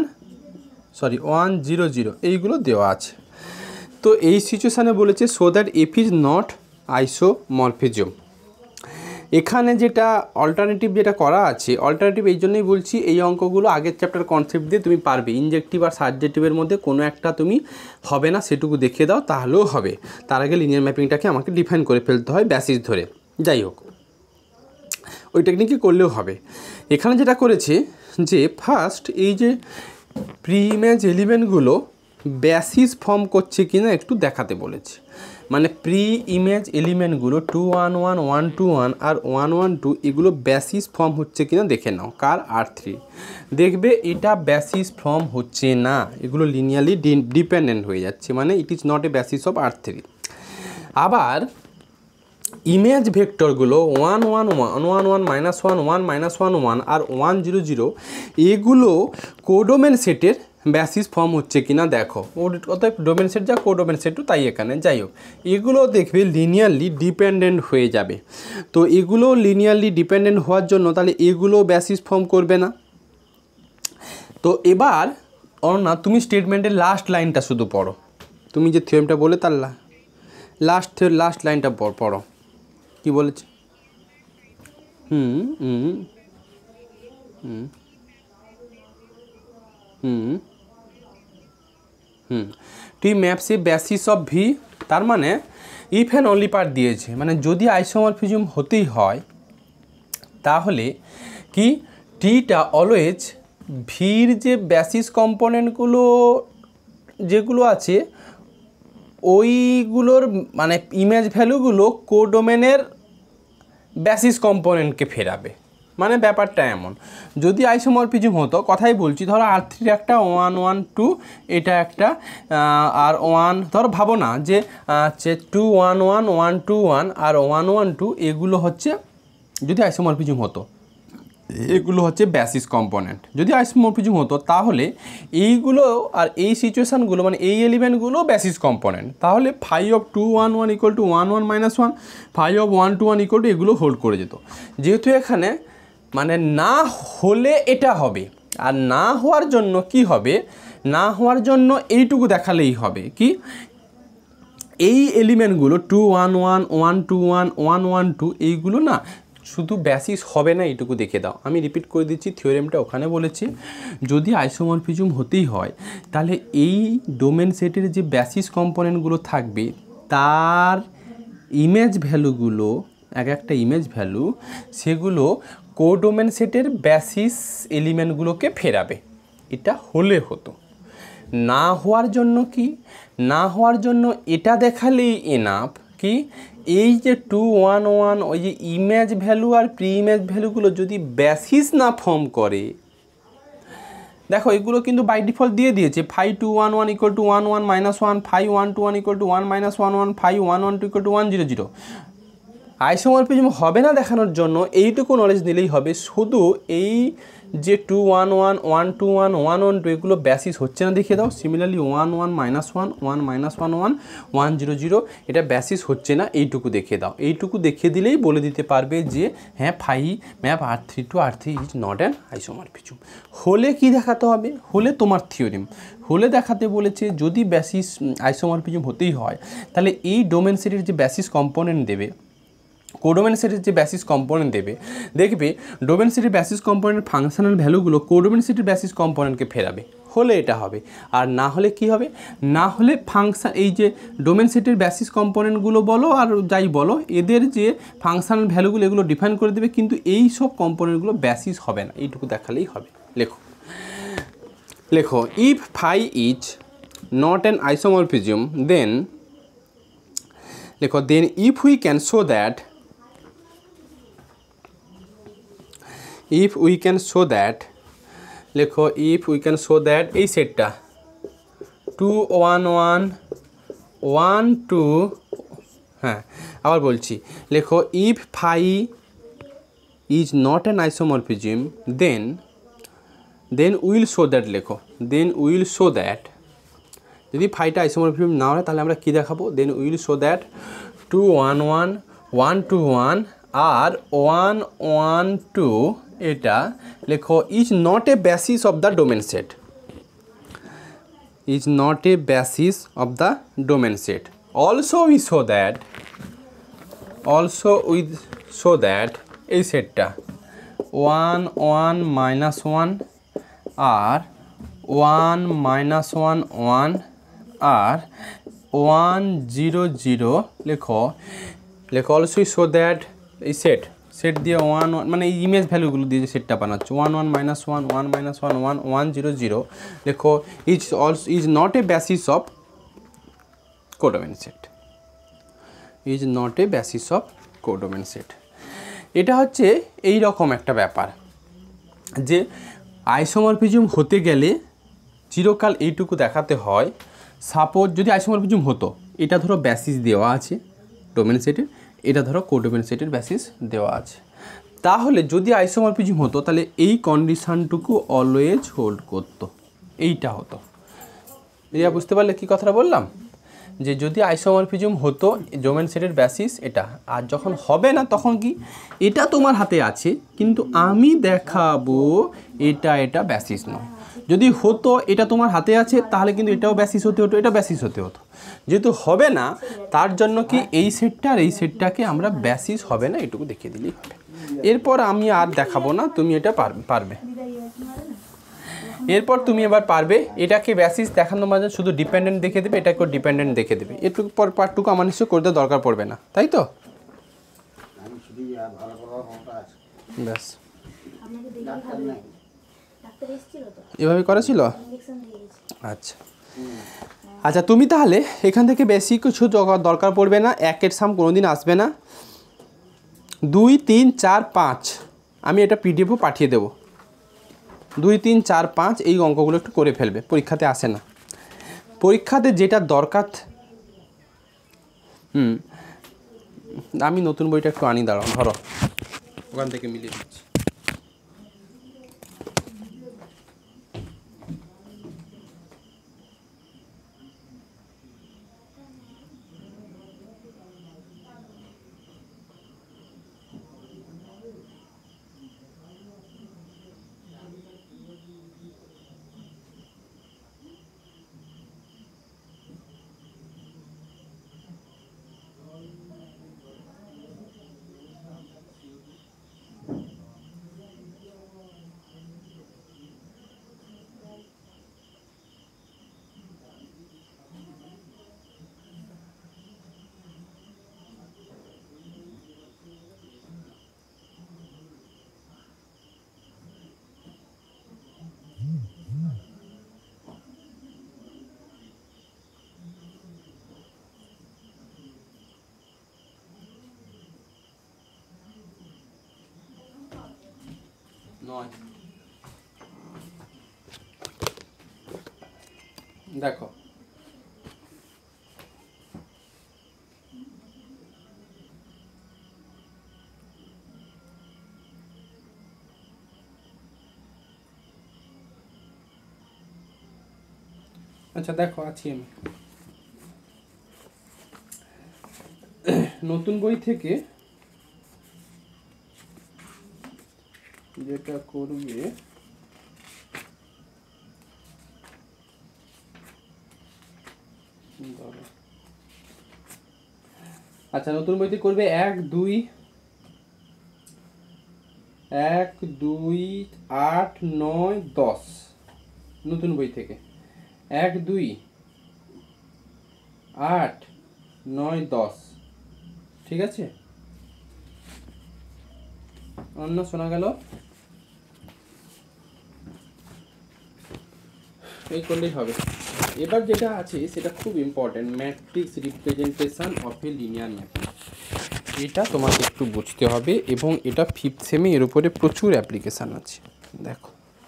0 0, এইগুলো দেওয়া আছে। তো এই সিচুয়েশানে বলেছে so that f is not isomorphism. এখানে যেটা অল্টারনেটিভ যেটা করা আছে, অল্টারনেটিভ এই জন্যই বলছি, এই অঙ্কগুলো আগের চ্যাপ্টার কনসেপ্ট দিয়ে তুমি পারবে। ইনজেক্টিভ আর সাবজেক্টিভের মধ্যে কোনো একটা তুমি হবে না, সেটুকু দেখিয়ে দাও তাহলেও হবে। তার আগে লিনিয়ার ম্যাপিংটাকে আমাকে ডিফাইন করে ফেলতে হয় বেসিস ধরে। যাই হোক, ওই টেকনিকে করলেও হবে। এখানে যেটা করেছে যে ফার্স্ট এই যে প্রি ইমেজ এলিমেন্টগুলো বেসিস ফর্ম করছে কিনা একটু দেখাতে বলেছে। মানে প্রি ইমেজ এলিমেন্টগুলো 2 1 1 1 2 1 আর 1 1 2 এগুলো বেসিস ফর্ম হচ্ছে কিনা দেখে নাও। কার? R3। দেখবে এটা বেসিস ফর্ম হচ্ছে না, এগুলো লিনিয়ারলি ডিপেন্ডেন্ট হয়ে যাচ্ছে, মানে it is not a basis of R3। আবার ইমেজ ভেক্টরগুলো 1 1 1 1 1 -1 1 -1 1 আর 1 0 0 এগুলো কোডোমেন সেটের বেসিস ফর্ম হচ্ছে কিনা দেখো। অতএব ডোমেন সেট যা কোডোমেন সেটও তাই এখানে। যাই হোক, এগুলো দেখবে লিনিয়ারলি ডিপেন্ডেন্ট হয়ে যাবে। তো এগুলো লিনিয়ারলি ডিপেন্ডেন্ট হওয়ার জন্য তাহলে এগুলো বেসিস ফর্ম করবে না। তো এবার না তুমি স্টেটমেন্টের লাস্ট লাইনটা শুধু পড়ো, তুমি যে থিওরেমটা বলে তার লাস্ট লাইনটা পড়ো, কি বলেছে? T maps a basis of V, তার মানে ইফ অ্যান্ড অনলি পার্ট দিয়েছে, মানে যদি আইসোমরফিজম হতেই হয় তাহলে কি টিটা অলওয়েজ ভির যে বেসিস কম্পোনেন্টগুলো যেগুলো আছে ওইগুলোর মানে ইমেজ ভ্যালুগুলো কোডোমেনের বেসিস কম্পোনেন্টকে ফেরাবে। মানে ব্যাপারটা এমন, যদি আইসোমরফিজম হতো, কথাই বলছি, ধরো R3 একটা 1 1 2 এটা একটা আর 1, ধরো ভাবো না যে 2 1 1 1 2 1 আর 1 1 2 এগুলো হচ্ছে, যদি আইসোমরফিজম হতো এগুলো হচ্ছে বেসিস কম্পোনেন্ট। যদি আইসোমরফিজম হতো তাহলে এইগুলো আর এই সিচুয়েশানগুলো মানে এই এলিমেন্টগুলো বেসিস কম্পোনেন্ট, তাহলে phi of 2 1 1 equal to 1 1 -1, phi of 1 2 1 equal to এগুলো হোল্ড করে যেত। যেহেতু এখানে মানে না হলে এটা হবে, আর না হওয়ার জন্য কি হবে, না হওয়ার জন্য এইটুকু দেখালেই হবে কি এই এলিমেন্টগুলো 2 1 1 1 2 1 1 1 2 এইগুলো না শুধু বেসিস হবে না, এইটুকু দেখে দাও। আমি রিপিট করে দিচ্ছি, থিওরেমটা ওখানে বলেছি যদি আইসোমরফিজম হতেই হয় তাহলে এই ডোমেন সেটের যে বেসিস কম্পোনেন্টগুলো থাকবে তার ইমেজ ভ্যালুগুলো, এক একটা ইমেজ ভ্যালু সেগুলো কোডোমেন সেটের বেসিস এলিমেন্টগুলোকে ফেরাবে। এটা হলে হতো। না হওয়ার জন্য কি, না হওয়ার জন্য এটা দেখালেই এনাফ কি এই যে 2 1 1 ওই যে ইমেজ ভ্যালু আর প্রি ইমেজ ভ্যালুগুলো যদি বেসিস না ফর্ম করে, দেখো এগুলো কিন্তু বাই ডিফল্ট দিয়ে দিয়েছে phi 2 1 1 equal to 1 1 -1, phi 1 2 1 equal to 1 -1 1, phi 1 1 2 equal to 1 0 0। Isomorphism হবে না দেখানোর জন্য এইটুকু নলেজ নিলেই হবে, শুধু এই যে 2 1 1 1 2 1 1 1 2 এগুলো বেসিস হচ্ছে না দেখিয়ে দাও। সিমিলারলি 1 1 -1 1 -1 1 1 0 0 এটা বেসিস হচ্ছে না, এইটুকু দেখিয়ে দাও। এইটুকু দেখিয়ে দিলেই বলে দিতে পারবে যে হ্যাঁ phi map R3 to R3 is not an isomorphism. হলে কি দেখাতে হবে, হলে তোমার থিওরেম হলে দেখাতে বলেছে যদি বেসিস আইসোমরফিজম হতেই হয় তাহলে এই ডোমেন সেটের যে বেসিস কম্পোনেন্ট দেবে কোডোমেন সেটের যে বেসিস কম্পোনেন্ট দেবে, দেখবে ডোমেন সেটের বেসিস কম্পোনেন্টের ফাংশনাল ভ্যালুগুলো কোডোমেন সেটের বেসিস কম্পোনেন্টকে ফেরাবে, হলে এটা হবে। আর না হলে কি হবে, না হলে ফাংশন এই যে ডোমেন সেটের বেসিস কম্পোনেন্টগুলো বলো আর যাই বলো, এদের যে ফাংশনাল ভ্যালুগুলো এগুলো ডিফাইন করে দেবে, কিন্তু এই সব কম্পোনেন্টগুলো বেসিস হবে না, এইটুকু দেখালেই হবে। লেখো লেখো if phi is not an isomorphism then, লেখো then if we can show that, if we can show that, লেখো if we can show that এই সেটটা 2 1 1 1 2, হ্যাঁ আবার বলছি, লেখো if phi is not an isomorphism then we will show that, লেখো then we will show that, যদি ফাইটা আইসোমরফিজম না হয় তাহলে আমরা কি দেখাবো, then we will show that 2 1 1 1 2 1 আর 1 1 2 এটা লেখো is not a basis of the domain set, is not a basis of the domain set. Also we show that, also we show that এই সেটটা 1 1 মাইনাস 1 আর 1 মাইনাস 1 1 আর 1 0 0, লেখো লেখো also we show that এই set দিয়ে 1 1 মানে এই image ভ্যালুগুলো দিয়ে যে সেটটা বানাচ্ছে 1 1 মাইনাস 1 1 মাইনাস 1 1 1 0 0, লেখো is not a basis of codomain set, is not a basis of codomain set. এটা হচ্ছে এই রকম একটা ব্যাপার যে আইসোমরফিজম হতে গেলে চিরকাল এইটুকু দেখাতে হয়, সাপোজ যদি আইসোমরফিজম হতো, এটা ধরো বেসিস দেওয়া আছে ডোমেন সেটের, এটা ধরো কোডোমেন সেটের বেসিস দেওয়া আছে, তাহলে যদি আইসোমরফিজম হতো তাহলে এই কন্ডিশানটুকু অলওয়েজ হোল্ড করতো, এইটা হতো। এটা বুঝতে পারলে কি কথাটা বললাম, যে যদি আইসোমরফিজম হতো ডোমেন সেটের বেসিস এটা, আর যখন হবে না তখন কি, এটা তোমার হাতে আছে কিন্তু আমি দেখাবো এটা বেসিস নয়। যদি হতো এটা তোমার হাতে আছে তাহলে কিন্তু এটাও বেসিস হতে হতো, এটা বেসিস হতে হতো। যেহেতু হবে না তার জন্য কি এই সেটটা আর এই সেটটাকে আমরা বেসিস হবে না এটুকু দেখিয়ে দিলেই হবে। এরপর আমি আর দেখাবো না, তুমি এটা পারবে। এরপর তুমি এবার পারবে এটাকে বেসিস দেখানোর মাঝে শুধু ডিপেন্ডেন্ট দেখে দেবে, এটাকেও ডিপেন্ডেন্ট দেখে দেবে, এটুকু পর পার্টটুকু আমার নিশ্চয় করতে দরকার পড়বে না, তাই তো? ব্যাস এভাবে করেছিল। আচ্ছা আচ্ছা, তুমি তাহলে এখান থেকে বেশি কিছু দরকার পড়বে না, একের সাম কোনোদিন আসবে না, 2 3 4 5 আমি এটা পিডিএফও পাঠিয়ে দেবো, 2 3 4 5 এই অঙ্কগুলো একটু করে ফেলবে, পরীক্ষাতে আসে না। পরীক্ষাতে যেটা দরকার, আমি নতুন বইটা একটু আনি, দাঁড়াও ধরো ওখান থেকে মিলিয়ে দিচ্ছি। দেখো আচ্ছা দেখো আছি আমি নতুন বই থেকে যেটা করবে আচ্ছা নতুন বইতে করবে 1 2 1 2 8 9 10 নতুন বই থেকে 1 2 8 9 10 ঠিক আছে অন্য শোনা গেল এই করলেই হবে এবার যেটা আছে সেটা খুব important matrix representation of a linear mapping এটা তোমাকে একটু বুঝতে হবে এবং এটা 5th সেমে এর উপরে প্রচুর অ্যাপ্লিকেশান আছে দেখো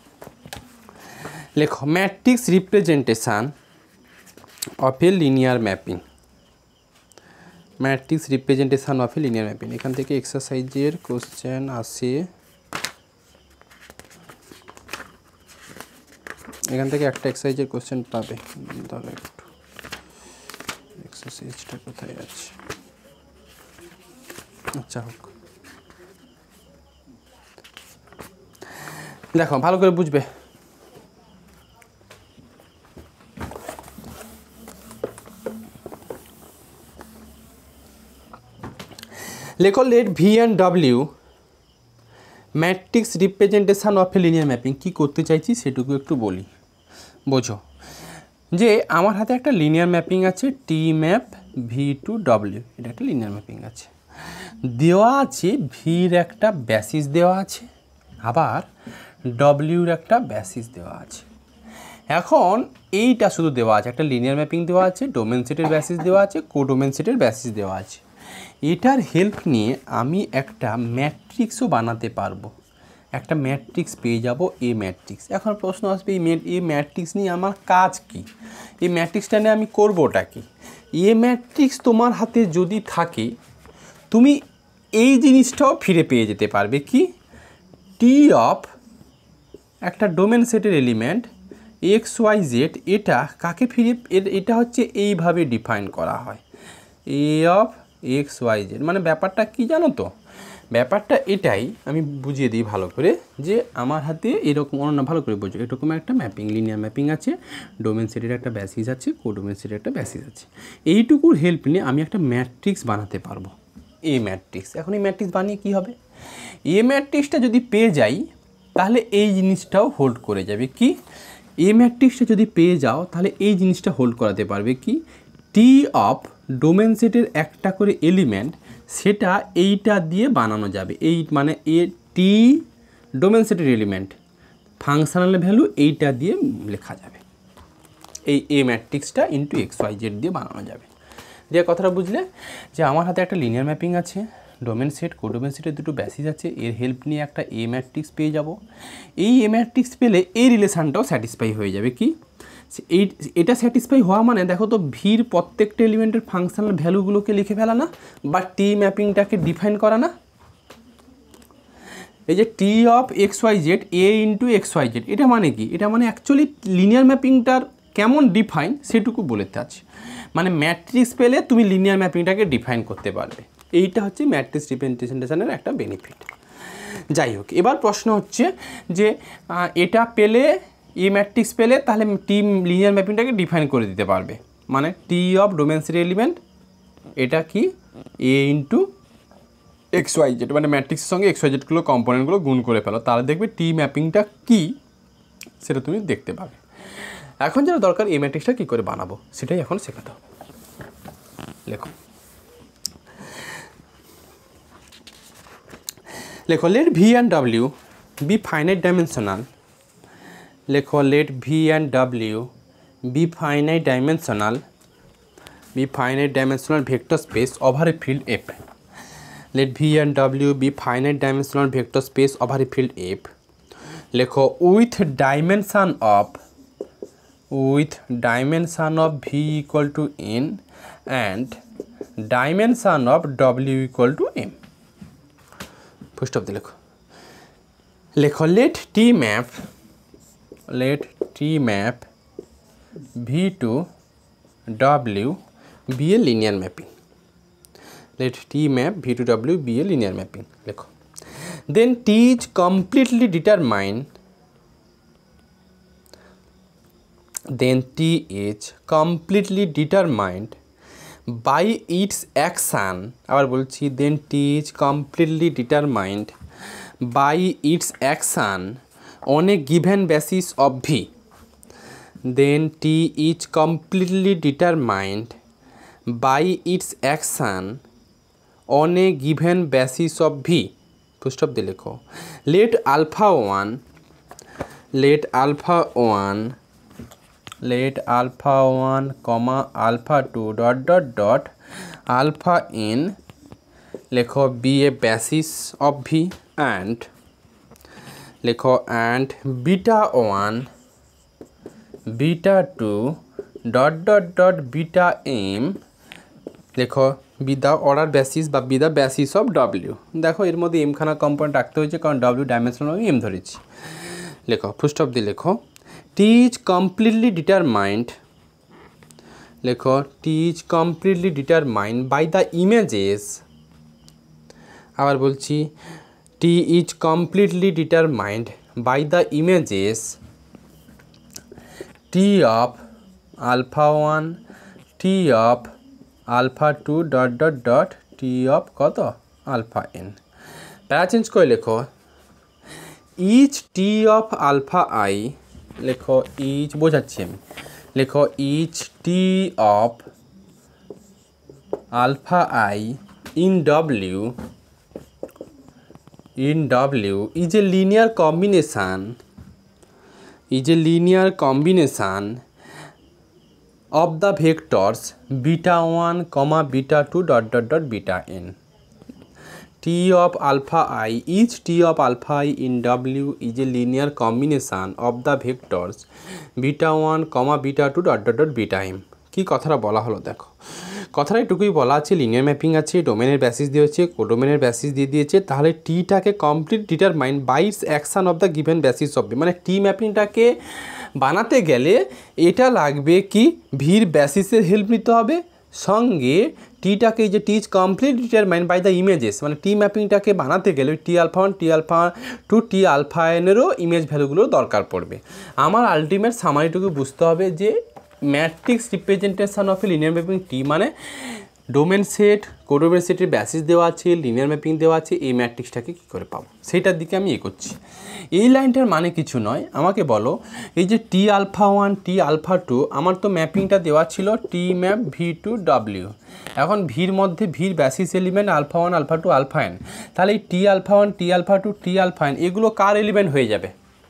লেখো matrix representation of a linear mapping matrix representation of a linear mapping এখান থেকে এক্সারসাইজের কোশ্চেন আসে এখান থেকে একটা এক্সারসাইজের কোশ্চেন পাবে তাহলে একটু এক্সারসাইজটা কোথায় আছে আচ্ছা হোক দেখো ভালো করে বুঝবে লেখো let V and W matrix representation of a linear mapping কী করতে চাইছি সেটুকু একটু বলি বোঝো যে আমার হাতে একটা লিনিয়ার ম্যাপিং আছে T map V to W এটা একটা লিনিয়ার ম্যাপিং আছে দেওয়া আছে ভির একটা বেসিস দেওয়া আছে আবার ডব্লিউর একটা বেসিস দেওয়া আছে এখন এইটা শুধু দেওয়া আছে একটা লিনিয়ার ম্যাপিং দেওয়া আছে ডোমেন সেটের বেসিস দেওয়া আছে কোডোমেন সেটের বেসিস দেওয়া আছে এটার হেল্প নিয়ে আমি একটা ম্যাট্রিক্সও বানাতে পারবো একটা ম্যাট্রিক্স পেয়ে যাব এ ম্যাট্রিক্স এখন প্রশ্ন আসবে এই ম্যাট্রিক্স নিয়ে আমার কাজ কি এই ম্যাট্রিক্সটা নিয়ে আমি করবোটা কি এ ম্যাট্রিক্স তোমার হাতে যদি থাকে তুমি এই জিনিসটাও ফিরে পেয়ে যেতে পারবে কি টি অফ একটা ডোমেন সেটের এলিমেন্ট এক্স ওয়াই জেড এটা কাকে ফিরে এটা হচ্ছে এইভাবে ডিফাইন করা হয় A of x y z মানে ব্যাপারটা কি জানো তো ব্যাপারটা এটাই আমি বুঝিয়ে দিই ভালো করে যে আমার হাতে এরকম অন্য ভালো করে বুঝো এরকম একটা ম্যাপিং লিনিয়ার ম্যাপিং আছে ডোমেন সেটের একটা বেসিস আছে কোডোমেন সেটের একটা বেসিস আছে এইটুকুর হেল্প নিয়ে আমি একটা ম্যাট্রিক্স বানাতে পারবো এ ম্যাট্রিক্স এখন এই ম্যাট্রিক্স বানিয়ে কী হবে এ ম্যাট্রিক্সটা যদি পেয়ে যাই তাহলে এই জিনিসটাও হোল্ড করে যাবে কি এ ম্যাট্রিক্সটা যদি পেয়ে যাও তাহলে এই জিনিসটা হোল্ড করাতে পারবে কি টি অফ ডোমেন সেটের একটা করে এলিমেন্ট সেটা এইটা দিয়ে বানানো যাবে এই মানে এ টি ডোমেন সেটের এলিমেন্ট ফাংশনাল ভ্যালু এইটা দিয়ে লেখা যাবে এই এ ম্যাট্রিক্সটা ইন্টু এক্স ওয়াই জেড দিয়ে বানানো যাবে যে কথাটা বুঝলে যে আমার হাতে একটা লিনিয়ার ম্যাপিং আছে ডোমেন সেট কোডোমেন সেটের দুটো বেসিস আছে এর হেল্প নিয়ে একটা এ ম্যাট্রিক্স পেয়ে যাব এই এ ম্যাট্রিক্স পেলে এই রিলেশানটাও স্যাটিসফাই হয়ে যাবে কি এটা স্যাটিসফাই হওয়া মানে দেখো তো ভির প্রত্যেকটা এলিমেন্টের ফাংশনাল ভ্যালুগুলোকে লিখে ফেলা না বা টি ম্যাপিংটাকে ডিফাইন করা না এই যে T of x y z A into x y z এটা মানে কি এটা মানে অ্যাকচুয়ালি লিনিয়ার ম্যাপিংটার কেমন ডিফাইন সেটুকু বলতে আছে মানে ম্যাট্রিক্স পেলে তুমি লিনিয়ার ম্যাপিংটাকে ডিফাইন করতে পারবে এইটা হচ্ছে ম্যাট্রিক্স রিপ্রেজেন্টেশনের একটা বেনিফিট যাই হোক এবার প্রশ্ন হচ্ছে যে এটা পেলে এ ম্যাট্রিক্স পেলে তাহলে টি লিনিয়ার ম্যাপিংটাকে ডিফাইন করে দিতে পারবে মানে T of domain set element এটা কি A into x y z মানে ম্যাট্রিক্সের সঙ্গে এক্স ওয়াই জেডগুলো কম্পোনেন্টগুলো গুণ করে ফেলো তাহলে দেখবে টি ম্যাপিংটা কী সেটা তুমি দেখতে পাবে এখন যেটা দরকার এই ম্যাট্রিক্সটা কী করে বানাবো সেটাই এখন শেখাতে হবে লেখো লেখো let V and W be finite dimensional লেখো let V and W be finite dimensional vector space over a field F let V and W be finite dimensional vector space over a field F লেখো with dimension of V equal to n and dimension of W equal to m full stop দিয়ে লেখো let T map V to W be a linear mapping let T map V to W be a linear mapping লেখো then T is completely determined by its action আবার বলছি then T is completely determined by its action on a given basis of V, then T is completely determined by its action on a given basis of V. Full stop দিয়ে লেখো let alpha 1 comma alpha 2 dot alpha n লেখো be a basis of V and লেখো and beta 1 beta 2 dot beta m লেখো be the order basis বা be the basis of W। দেখো এর মধ্যে m খানা কম্পোনেন্ট রাখতে হয়েছে কারণ W ডাইমেনশনাল আমি m ধরেছি। লেখো ফুল স্টপ দিয়ে লেখো T is completely determined লেখো T is completely determined by the images আবার বলছি T is completely determined by the images T of alpha 1 T of alpha 2 dot T of কত alpha n। প্যারা change করে লেখো each T of alpha I লেখো each বোঝাচ্ছি আমি লেখো each T of alpha I in W is a linear combination of the vectors beta 1 comma beta 2 dot beta n। T of alpha I each T of alpha I in W is a linear combination of the vectors beta 1 comma beta 2 dot beta m। কি কথাটা বলা হলো দেখো কথাটা এটুকুই বলা আছে linear mapping আছে ডোমেনের বেসিস দিয়েছে কোডোমেনের বেসিস দিয়ে দিয়েছে তাহলে টিটাকে complete determine by its action of the given basis of B মানে টি ম্যাপিংটাকে বানাতে গেলে এটা লাগবে কি ভির বেসিসের হেল্প নিতে হবে সঙ্গে টিটাকে যে T is complete determine by the images মানে টি ম্যাপিংটাকে বানাতে গেলে T alpha 1 T alpha 2 T alpha এনেরও ইমেজ ভ্যালুগুলো দরকার পড়বে। আমার আলটিমেট সামারিটুকু বুঝতে হবে যে matrix representation of a linear mapping T মানে ডোমেন সেট কোডোমেন সেটের বেসিস দেওয়া আছে লিনিয়ার ম্যাপিং দেওয়া আছে এই ম্যাট্রিক্সটাকে কী করে পাবো সেটার দিকে আমি এগোচ্ছি। এই লাইনটার মানে কিছু নয় আমাকে বলো এই যে টি আলফা 1 টি আলফা 2 আমার তো ম্যাপিংটা দেওয়া ছিল T map V to W এখন ভির মধ্যে ভির basis element alpha 1 alpha 2 alpha n তাহলে এই T alpha 1 T alpha 2 T alpha n এগুলো কার এলিমেন্ট হয়ে যাবে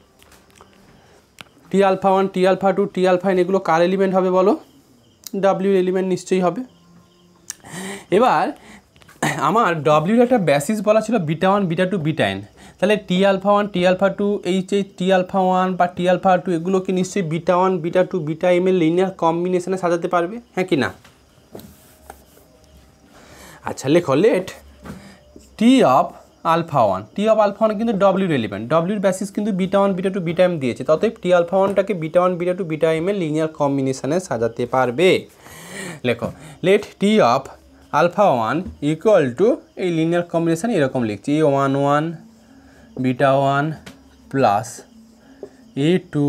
T alpha 1 T alpha 2 T alpha n এগুলো কার এলিমেন্ট হবে বলো ডব্লিউ এলিমেন্ট নিশ্চয়ই হবে। এবার আমার ডব্লিউর একটা বেসিস বলা ছিল বিটা 1 বিটা 2 বিটা এন তাহলে টি আলফা 1 টি আলফা 2 এই যে টি আলফা 1 বা টি আলফা 2 এগুলোকে নিশ্চয়ই বিটা 1 বিটা 2 বিটা এম এর লিনিয়ার কম্বিনেশনে সাজাতে পারবে হ্যাঁ কি না। আচ্ছা লেখো let T of alpha 1 T of alpha 1 কিন্তু ডব্লিউর এলিমেন্ট ডব্লিউর বেসিস কিন্তু বিটা 1 বিটা 2 বিটা এম দিয়েছে অতএব টি আলফা 1টাকে বিটা 1 বিটা 2 বিটা এম এর লিনিয়ার কম্বিনেশনে সাজাতে পারবে। লেখো let T of alpha 1 equal to এই লিনিয়ার কম্বিনেশন এরকম লিখছি এ 1 1 beta 1 plus a 2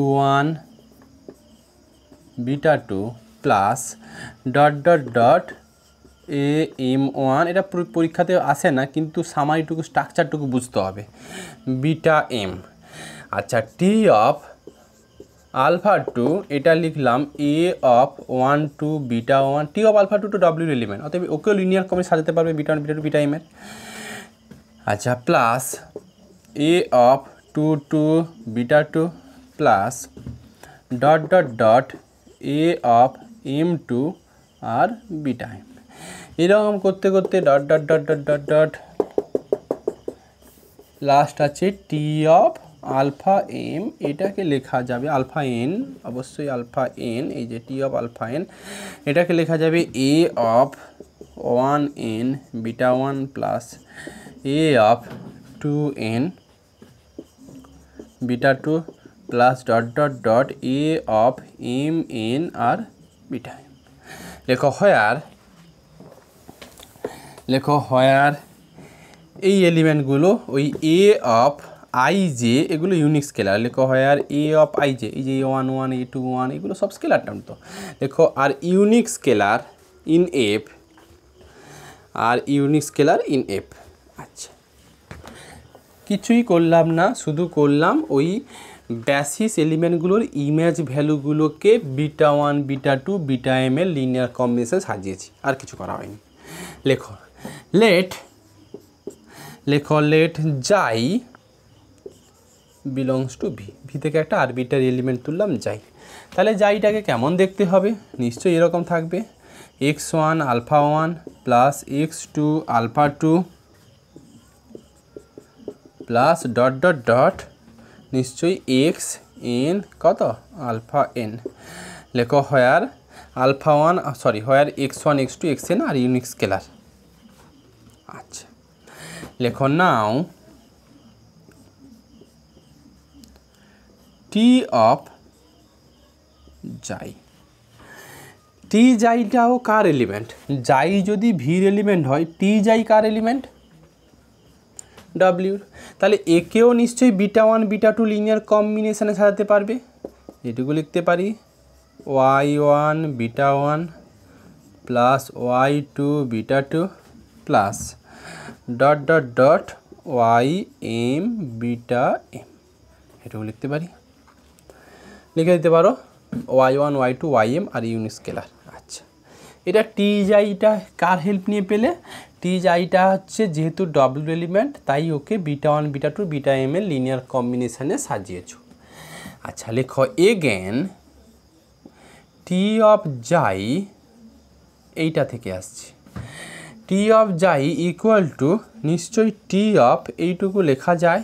1 beta 2 plus dot a m 1 এটা পরীক্ষাতে আসে না কিন্তু সামারিটুকু স্ট্রাকচারটুকু বুঝতে হবে বিটা এম। আচ্ছা টি অফ আলফা 2 এটা লিখলাম a of 1 2 beta 1 T of alpha 2 to ডব্লিউর এলিমেন্ট অতএব ওকেও লিনিয়ার কমে সাজাতে পারবে বিটা 1 বিটা 2 বিটা এম এর। আচ্ছা plus A of 2 2 beta 2 plus dot A of m 2 আর বিটা এম এরকম করতে করতে ডট লাস্ট আছে টি অফ আলফা এম এটাকে লেখা যাবে আলফা এন অবশ্যই আলফা এন এই যে টি অফ আলফা এন এটাকে লেখা যাবে A of 1 N beta 1 plus A of 2 N beta 2 plus dot A of M N আর বিটা এম। লেখো হোয়ার এই এলিমেন্টগুলো ওই এ অফ আই জে এগুলো ইউনিক স্কেলার লেখো where A of I J এই যে A1 1 A2 1 এগুলো সব স্কেলার টার্ম তো লেখো আর ইউনিক স্কেলার ইন এফ। আচ্ছা কিছুই করলাম না, শুধু করলাম ওই বেসিস এলিমেন্টগুলোর ইমেজ ভ্যালুগুলোকে বিটা 1 বিটা 2 বিটা m এর লিনিয়ার কম্বিনেশন সাজিয়েছি, আর কিছু করা হয়নি। লেখো লেট যাই বিলংস টু ভি থেকে একটা আরবিটারি এলিমেন্ট তুললাম যাই। তাহলে যাইটাকে কেমন দেখতে হবে? নিশ্চয়ই এরকম থাকবে, x1 alpha 1 plus x2 alpha 2 plus dot dot dot নিশ্চয়ই এক্স এন কত আলফা এন। লেখো where alpha 1 sorry where x1 x2 xn আর ইউনিক স্কেলার। আচ্ছা লেখো নাও টি অফ যাই। টি যাইটাও কার এলিমেন্ট? যাই যদি ভির এলিমেন্ট হয়, টি যাই কার এলিমেন্ট? ডব্লিউর। তাহলে একেও নিশ্চয়ই বিটা 1 বিটা 2 লিনিয়ার কম্বিনেশানে সাজাতে পারবে। এটুকু লিখতে পারি y1 beta 1 plus y2 beta 2 plus dot dot dot y m beta m। এটুকু লিখতে পারি, লিখে দিতে পারো y1 y2 ym আর ইউনিট স্কেলার। আচ্ছা, এটা টি যাইটা কার হেল্প নিয়ে পেলে? টি যাইটা হচ্ছে যেহেতু ডব্লিউ এলিমেন্ট, তাই okay beta 1 beta 2 beta m এর লিনিয়ার কম্বিনেশানে সাজিয়েছো। আচ্ছা লেখো এগেন টি অফ যাই, এইটা থেকে আসছে, টি অফ যাই ইকুয়াল টু নিশ্চয়ই টি অফ এইটুকু লেখা যায়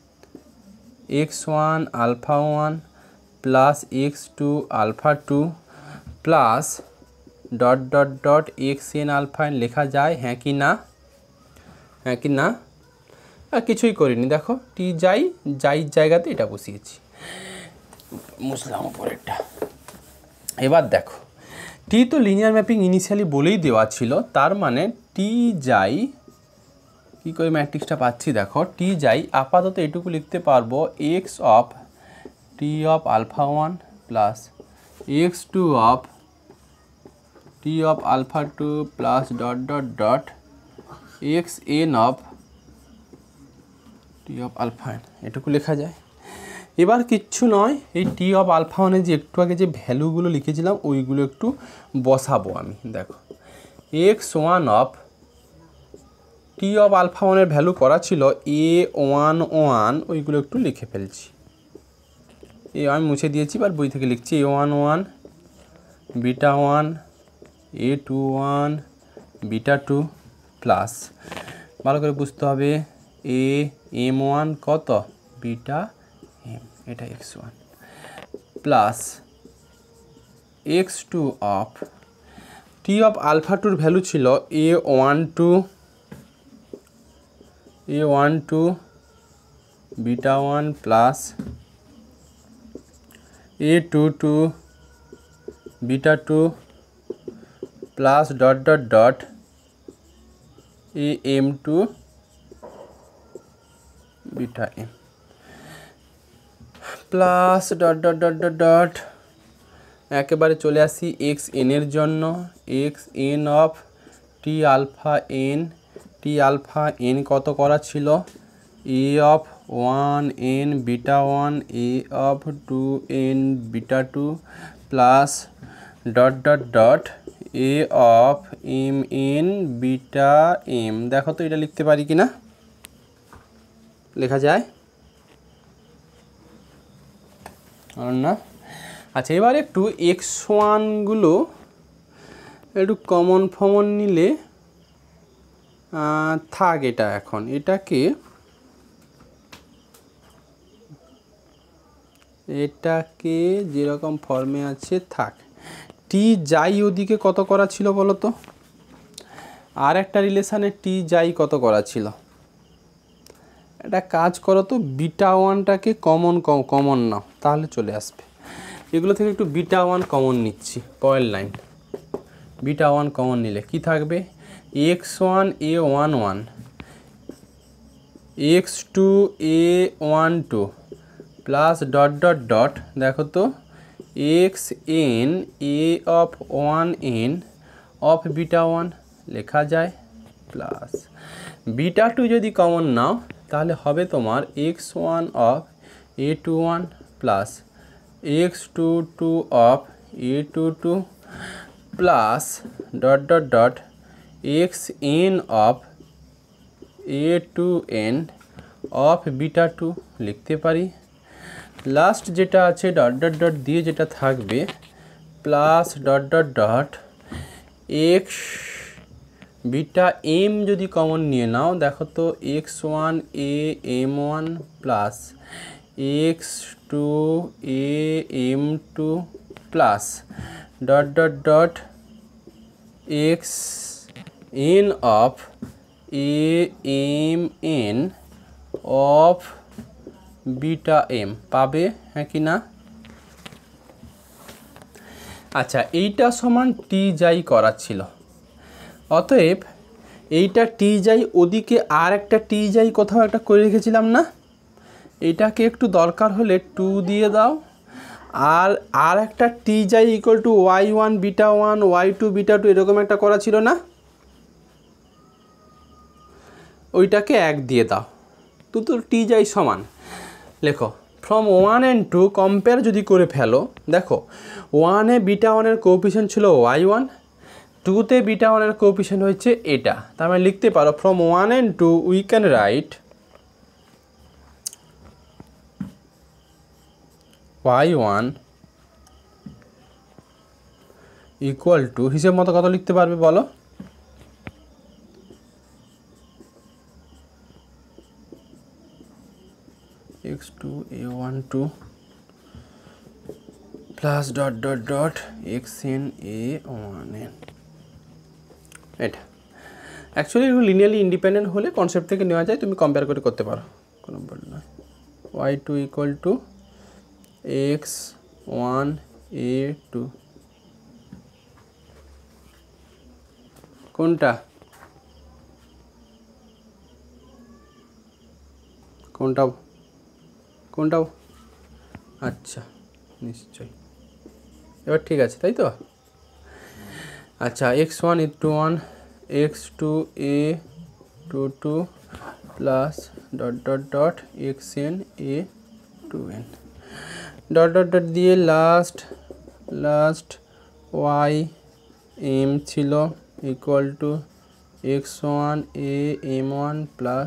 x1 alpha 1 plus x2 alpha 2 plus dot dot dot xn alpha n লেখা যায়, হ্যাঁ কি না? হ্যাঁ কি না? আর কিছুই করিনি, দেখো টি যাই জায়গাতে এটা বসিয়েছি, মুসলাম উপরেরটা। এবার দেখো টি তো লিনিয়ার ম্যাপিং ইনিশিয়ালি বলেই দেওয়া ছিল, তার মানে টি যাই কী করে ম্যাট্রিক্সটা পাচ্ছি দেখো, টি যাই আপাতত এটুকু লিখতে পারবো X of T of alpha 1 plus x2 of T of alpha 2 plus dot dot dot xn of T of alpha n, এটুকু লেখা যায়। এবার কিচ্ছু নয়, এই টি অফ আলফা 1 যে একটু আগে যে ভ্যালুগুলো লিখেছিলাম ওইগুলো একটু বসাবো আমি। দেখো x1 of T of alpha 1 এর ভ্যালু করা ছিল a11, ওইগুলো একটু লিখে ফেলছি। আমি মুছে দিয়েছি, এবার বই থেকে লিখছি a11 beta 1 a21 beta 2 plus ভালো করে বুঝতে হবে am1 কত বিটা m, এটা x1 plus x2 of T of alpha 2 value ছিল a12 beta 1 plus a22 beta 2 plus dot dot dot am2 beta m plus dot dot dot dot dot একেবারে চলে আসি এক্স এন এর জন্য, X N of T alpha N কত করা ছিল A of 1n beta 1 A of 2n beta 2 plus dot dot dot A of M N beta M. দেখো তো এটা লিখতে পারি কি না? লেখা যায় না? আচ্ছা এবার একটু x1গুলো একটু কমন ফমন নিলে থাক, এটা এখন এটাকে যেরকম ফর্মে আছে থাক। টি যাই ওদিকে কত করা ছিল বলো তো? আর একটা রিলেশানে টি যাই কত করা ছিল? একটা কাজ করো তো, বিটা 1টাকে কমন নাও, তাহলে চলে আসবে। এগুলো থেকে একটু বিটা 1 কমন নিচ্ছি, পরের লাইন বিটা 1 কমন নিলে কি থাকবে x1 a11 x2 a12 plus dot dot dot দেখো তো xn a of 1n of beta 1 লেখা যায় প্লাস বিটা 2 যদি কমন নাও তাহলে হবে তোমার x1 of a21 plus x22 of a22 plus dot dot dot xn of a2n of beta 2 লিখতে পারি। লাস্ট যেটা আছে ডট ডট ডট দিয়ে যেটা থাকবে plus dot dot dot X beta M যদি কমন নিয়ে নাও দেখো তো x1 a m1 plus x2 a m2 plus dot dot dot x n of a m n of beta M পাবে, হ্যাঁ কি না? আচ্ছা, এইটা সমান টি যাই করা ছিল, অতএব এইটা টি যাই ওদিকে আর একটা টি যাই কোথাও একটা করে রেখেছিলাম না, এইটাকে একটু দরকার হলে 2 দিয়ে দাও, আর একটা টি যাই equal two y1 beta 1 y2 beta 2 এরকম একটা করা ছিল না, ওইটাকে 1 দিয়ে দাও, তো টি যাই সমান লেখো ফ্রম 1 and 2 কম্পেয়ার যদি করে ফেলো, দেখো 1 এ বিটা 1 এর কোএফিসিয়েন্ট ছিল y1, 2তে বিটা 1 এর কোএফিসিয়েন্ট হচ্ছে এটা, তার মানে লিখতে পারো from 1 and 2 we can write y1 equal to, হিসেব মতো কত লিখতে পারবে বলো? x2 a12 plus dot dot dot xn a1n। এটা অ্যাকচুয়ালি লিনিয়ারলি ইন্ডিপেন্ডেন্ট হলে কনসেপ্ট থেকে নেওয়া যায়, তুমি কম্পেয়ার করে করতে পারো, কোনো প্রবলেম নয়। y2 equal to x1 a2, কোনটা কোনটা কোনটাও? আচ্ছা নিশ্চয়ই, এবার ঠিক আছে তাই তো। আচ্ছা x1 a21 x2 a22 plus dot dot dot xn a2n dot dot dot দিয়ে লাস্ট y m ছিল equal to x1 a m1 plus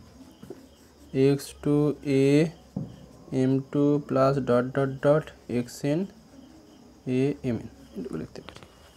x2 a m2 plus dot dot dot xn a mn, এটুকু লিখতে পারি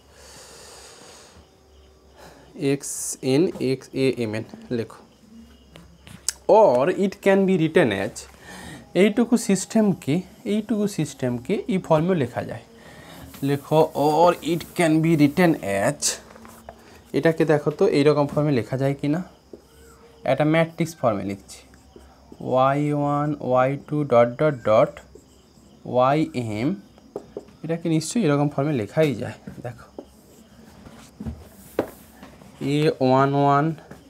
xn x a mn লেখো। or it can be written as, এইটুকু সিস্টেমকে এই ফর্মে লেখা যায়, লেখো or it can be written as, এটাকে দেখো তো এইরকম ফর্মে লেখা যায় কি না, একটা ম্যাট্রিক্স ফর্মে লিখছি y1 y2 dot dot dot ym, এটাকে নিশ্চয়ই এরকম ফর্মে লেখাই যায়, দেখো a11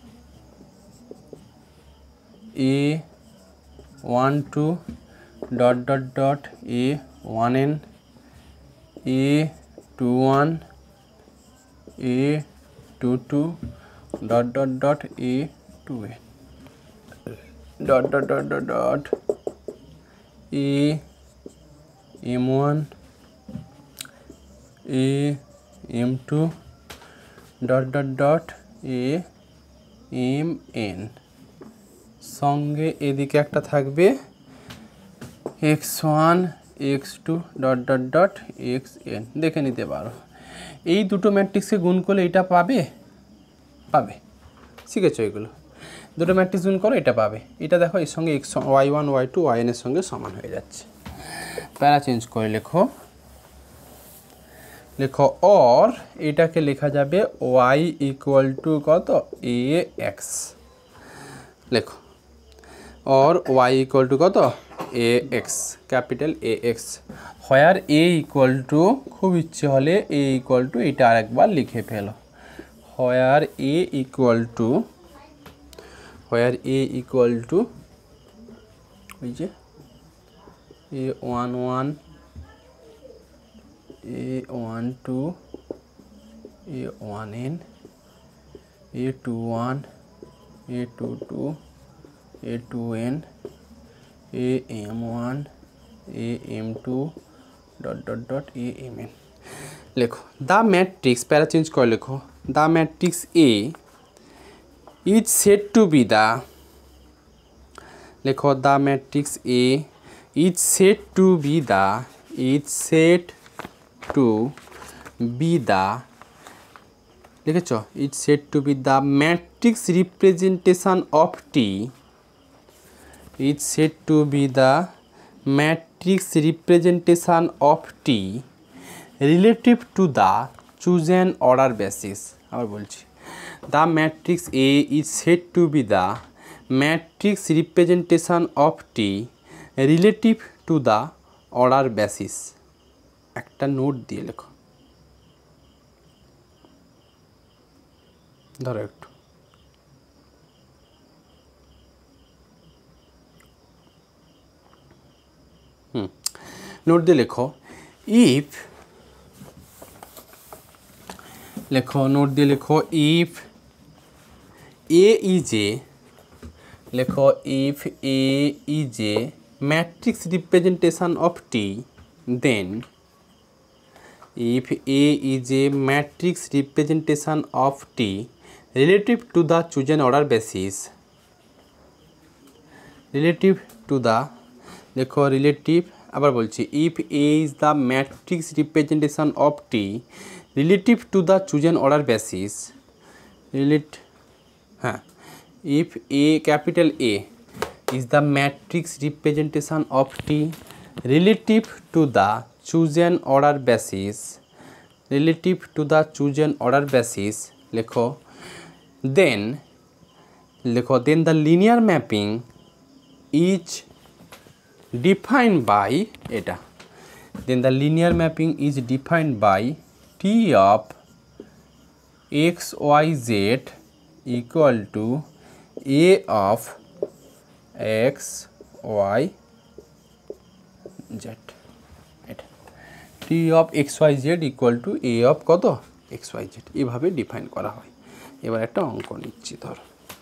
a12 dot dot dot a1n a21 a22 dot dot dot a2n dot dot dot dot dot a m1 a m2 dot dot dot a mn, সঙ্গে এদিকে একটা থাকবে x1 x2 dot dot dot xn, দেখে নিতে পারো এই দুটো ম্যাট্রিক্সে গুণ করলে এটা পাবে, শিখেছো এগুলো, দুটো ম্যাট্রিক্স গুণ করো এটা পাবে, এটা দেখো এর সঙ্গে y1 y2 yn এর সঙ্গে সমান হয়ে যাচ্ছে। প্যারা চেঞ্জ করে লেখো or এটাকে লেখা যাবে y ইকুয়াল টু কত ax, লেখো or y ইকুয়াল টু কত ax, capital ax, where a equal to, খুব ইচ্ছে হলে a ইকুয়াল টু এটা আরেকবার লিখে ফেলো, হোয়ার a ইকুয়াল টু ওই যে a11 a12 a1n a21 a22 A2n AM1 AM2 dot dot dot AMN লেখো দ্য ম্যাট্রিক্স প্যারা চেঞ্জ করে লেখো the matrix A is said to be the লেখো the matrix A is said to be the is said to be the লিখেছ is said to be the matrix representation of T is said to be the matrix representation of T relative to the chosen order basis আবার বলছি the matrix A is said to be the matrix representation of T relative to the order basis একটা note দিয়ে লেখো ধরো একটু note দিয়ে লেখো if লেখো নোট দিয়ে লেখো ইফ এ ইজ এ লেখো if A is a matrix representation of T then if A is a matrix representation of T relative to the chosen order basis relative to the লেখো relative আবার বলছি if A is the matrix representation of T relative to the chosen order basis হ্যাঁ if A capital A is the matrix representation of T relative to the chosen order basis relative to the chosen order basis লেখো then the linear mapping is defined by eta then the linear mapping is defined by T of x y z equal to A of x y z এটা T of x y z equal to A of কত x y z এভাবে define করা হয় এবার একটা অঙ্ক নিচ্ছি ধর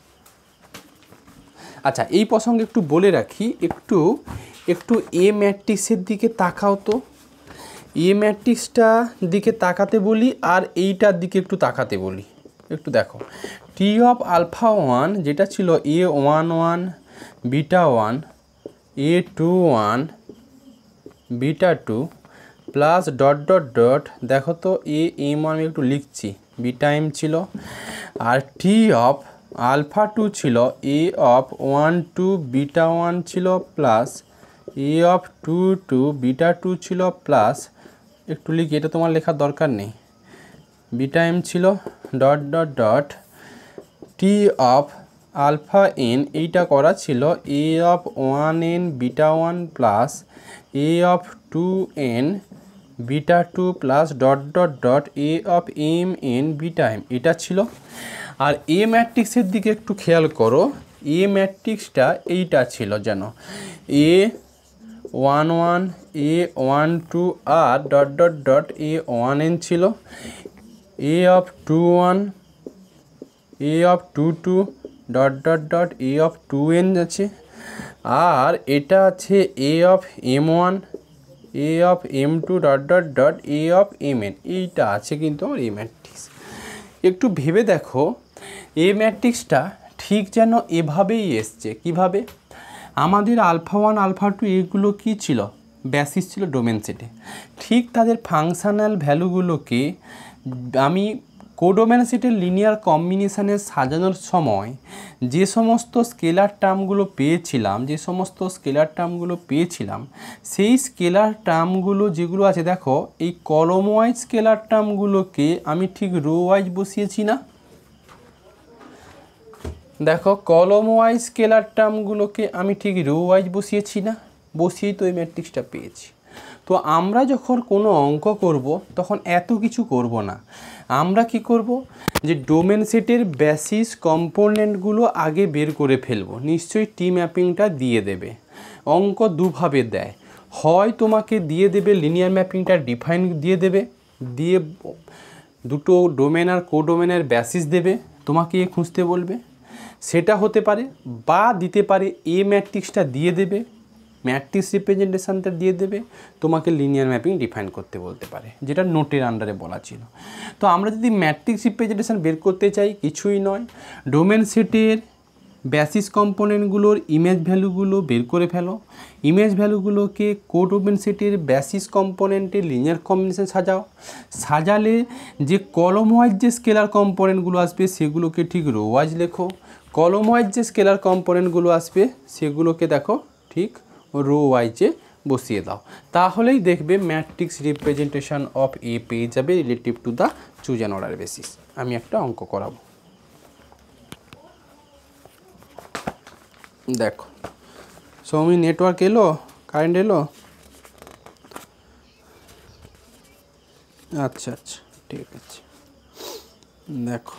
আচ্ছা এই প্রসঙ্গে একটু বলে রাখি একটু এ ম্যাট্রিক্সের দিকে তাকাও তো এ ম্যাট্রিক্সটা দিকে তাকাতে বলি আর এইটার দিকে একটু তাকাতে বলি একটু দেখো টি অফ আলফা 1 যেটা ছিল A11 beta 1 A21 beta 2 plus dot dot dot দেখো তো AM1 আমি একটু লিখছি বিটা এম ছিল আর টি অফ আলফা 2 ছিল A অফ 1 2 বিটা 1 ছিল প্লাস A অফ 2 2 বিটা 2 ছিল প্লাস একটু লিখি এটা তোমার লেখার দরকার নেই বিটা এম ছিল dot dot dot T of alpha N এইটা করা ছিল A of 1 n beta 1 plus A of 2 n beta 2 plus dot dot dot A of M N beta M এটা ছিল আর এ ম্যাট্রিক্সের দিকে একটু খেয়াল করো এ ম্যাট্রিক্সটা এইটা ছিল যেন A11 A12 R dot dot dot A1n ছিল A of 21 A of 22 dot dot dot A of 2n আছে আর এটা আছে A of M1 A of M2 dot dot dot A of Mn এইটা আছে কিন্তু আমার এ ম্যাট্রিক্স একটু ভেবে দেখো এ ম্যাট্রিক্সটা ঠিক যেন এভাবেই এসছে কিভাবে আমাদের আলফা 1 আলফা 2 এগুলো কি ছিল বেসিস ছিল ডোমেন সেটে ঠিক তাদের ফাংশনাল ভ্যালুগুলোকে আমি কোডোমেন সেটের লিনিয়ার কম্বিনেশনে সাজানোর সময় যে সমস্ত স্কেলার টার্মগুলো পেয়েছিলাম সেই স্কেলার টার্মগুলো যেগুলো আছে দেখো এই কলম ওয়াইজ স্কেলার টার্মগুলোকে আমি ঠিক রো ওয়াইজ বসিয়েছি না দেখো কলম ওয়াইজ স্কেলার টার্মগুলোকে আমি ঠিক রো ওয়াইজ বসিয়েছি না বসিয়েই তো এই ম্যাট্রিক্সটা পেয়েছি তো আমরা যখন কোনো অঙ্ক করব তখন এত কিছু করব না আমরা কি করব যে ডোমেন সেটের বেসিস কম্পোনেন্টগুলো আগে বের করে ফেলব নিশ্চয়ই টি ম্যাপিংটা দিয়ে দেবে অঙ্ক দুভাবে দেয় হয় তোমাকে দিয়ে দেবে লিনিয়ার ম্যাপিংটা ডিফাইন দিয়ে দেবে দিয়ে দুটো ডোমেন আর কোডোমেনের বেসিস দেবে তোমাকে খুঁজতে বলবে সেটা হতে পারে, বা দিতে পারে এ ম্যাট্রিক্সটা দিয়ে দেবে, ম্যাট্রিক্স রিপ্রেজেন্টেশনটা দিয়ে দেবে, তোমাকে লিনিয়ার ম্যাপিং ডিফাইন করতে বলতে পারে, যেটা নোটের আন্ডারে বলা ছিল। তো আমরা যদি ম্যাট্রিক্স রিপ্রেজেন্টেশন বের করতে চাই, কিছুই নয়, ডোমেন সেটের বেসিস কম্পোনেন্টগুলোর ইমেজ ভ্যালুগুলো বের করে ফেলো, ইমেজ ভ্যালুগুলোকে কোডোমেন সেটের বেসিস কম্পোনেন্টে লিনিয়ার কম্বিনেশন সাজাও, সাজালে যে কলম ওয়াইজ যে স্কেলার কম্পোনেন্টগুলো আসবে সেগুলোকে ঠিক রো ওয়াইজ লেখো, কলম ওয়াইজ যে স্কেলার কম্পোনেন্টগুলো আসবে সেগুলোকে দেখো ঠিক রো ওয়াইজে বসিয়ে দাও, তাহলেই দেখবে ম্যাট্রিক্স রিপ্রেজেন্টেশন অফ এ পেয়ে যাবে relative to the choose an order basis. আমি একটা অঙ্ক করাবো, দেখো সৌমি নেটওয়ার্ক এলো, কারেন্ট এলো, আচ্ছা আচ্ছা ঠিক আছে। দেখো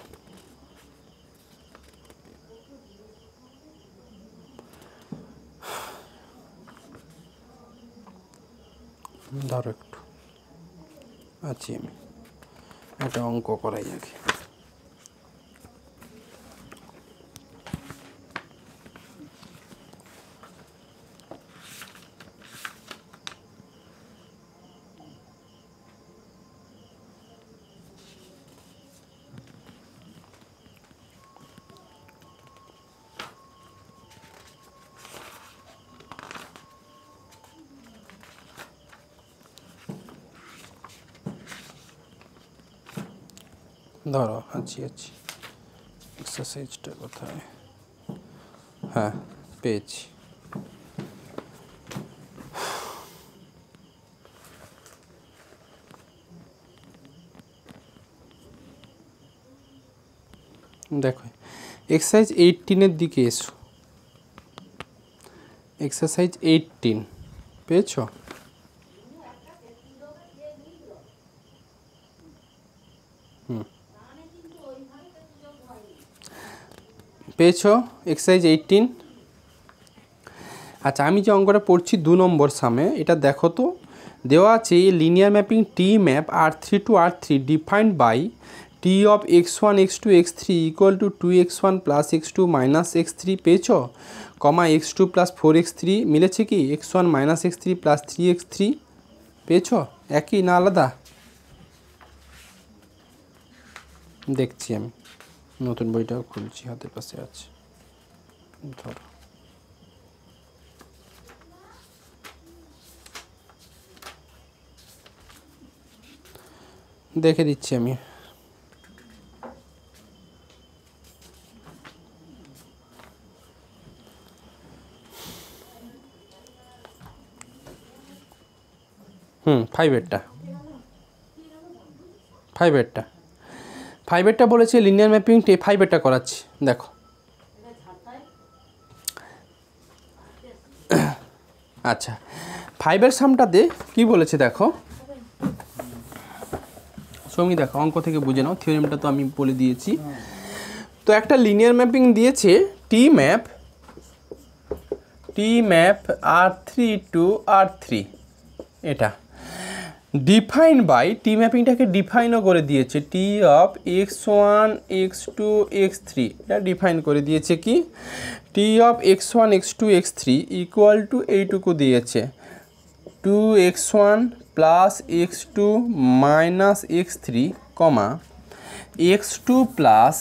ধরো একটু আছি, আমি একটা অঙ্ক করাই আগে। ধরো আছি আছি, এক্সারসাইজটা কোথায়, হ্যাঁ পেয়েছি। দেখো এক্সারসাইজ 18-এর দিকে এসো, এক্সারসাইজ 18 পেয়েছো? পেয়েছো এক্সারসাইজ 18? আচ্ছা আমি যে অঙ্কটা পড়ছি 2 নম্বর সামে, এটা দেখো তো, দেওয়া আছে linear mapping T map R3 to R3 defined by T of x1 x2 x3 equal to 2x1 plus x2 minus x3 পেয়েছো, কমা x2 প্লাস 4x3 মিলেছে কি x1 minus x3 plus 3x3 পেয়েছো? একই না আলাদা? দেখছি আমি, নতুন বইটাও খুলছি, হাতের পাশে আছে, ধরো দেখে দিচ্ছি আমি। ফাইভেরটা বলেছে লিনিয়ার ম্যাপিং 5-এরটা করাচ্ছি, দেখো আচ্ছা 5-এর সামটাতে কি বলেছে দেখো সঙ্গে, দেখো অঙ্ক থেকে বুঝে নাও, থিওরেমটা তো আমি বলে দিয়েছি। তো একটা লিনিয়ার ম্যাপিং দিয়েছে টি ম্যাপ R3 to R3, এটা ডিফাইন বাই, টি ম্যাপিংটাকে ডিফাইনও করে দিয়েছে টি অফ x1 x2 x3, এটা ডিফাইন করে দিয়েছে কি T of x1 x2 x3 equal two এইটুকু দিয়েছে 2x1 plus x2 minus x3 comma x2 plus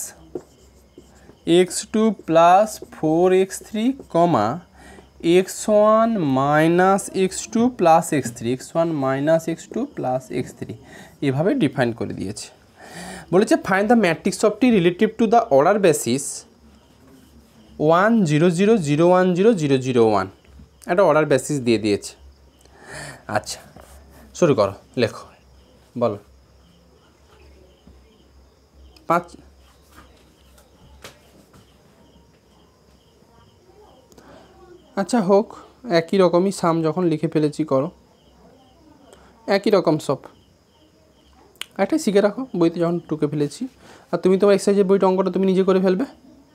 4x3 comma x1 minus x2 plus x3, x1 minus x2 plus x3, এভাবে define করে দিয়েছে। বলেছে find the matrix of T relative to the order basis 1 0 0 0 1 0 0 0 1, একটা order basis দিয়ে দিয়েছে। আচ্ছা শুরু করো, লেখো, বলো 5। আচ্ছা হোক, একই রকমই সাম যখন লিখে ফেলেছি করো, একই রকম সব, একটাই শিখে রাখো বইতে যখন টুকে ফেলেছি। আর তুমি তোমার এক্সারসাইজের বইটা অঙ্কটা তুমি নিজে করে ফেলবে।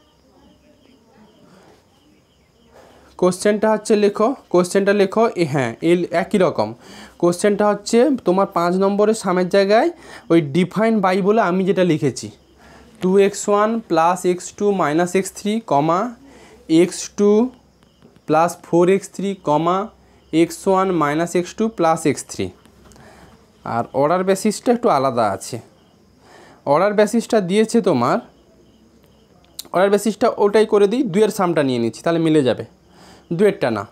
কোশ্চেনটা হচ্ছে লেখো, কোশ্চেনটা লেখো, হ্যাঁ একই রকম কোশ্চেনটা হচ্ছে তোমার 5 নম্বরের সামের জায়গায় ওই ডিফাইন বাই বলে আমি যেটা লিখেছি, 2x1 plus x2 minus x3 comma x2 plus 4x3 comma x1 minus x2 plus x3। আর অর্ডার বেসিসটা একটু আলাদা আছে। অর্ডার বেসিসটা দিয়েছে তোমার, অর্ডার বেসিসটা ওটাই করে দিই, 2-এর সামটা নিয়ে নিচ্ছি, তাহলে মিলে যাবে, 2-এরটা না।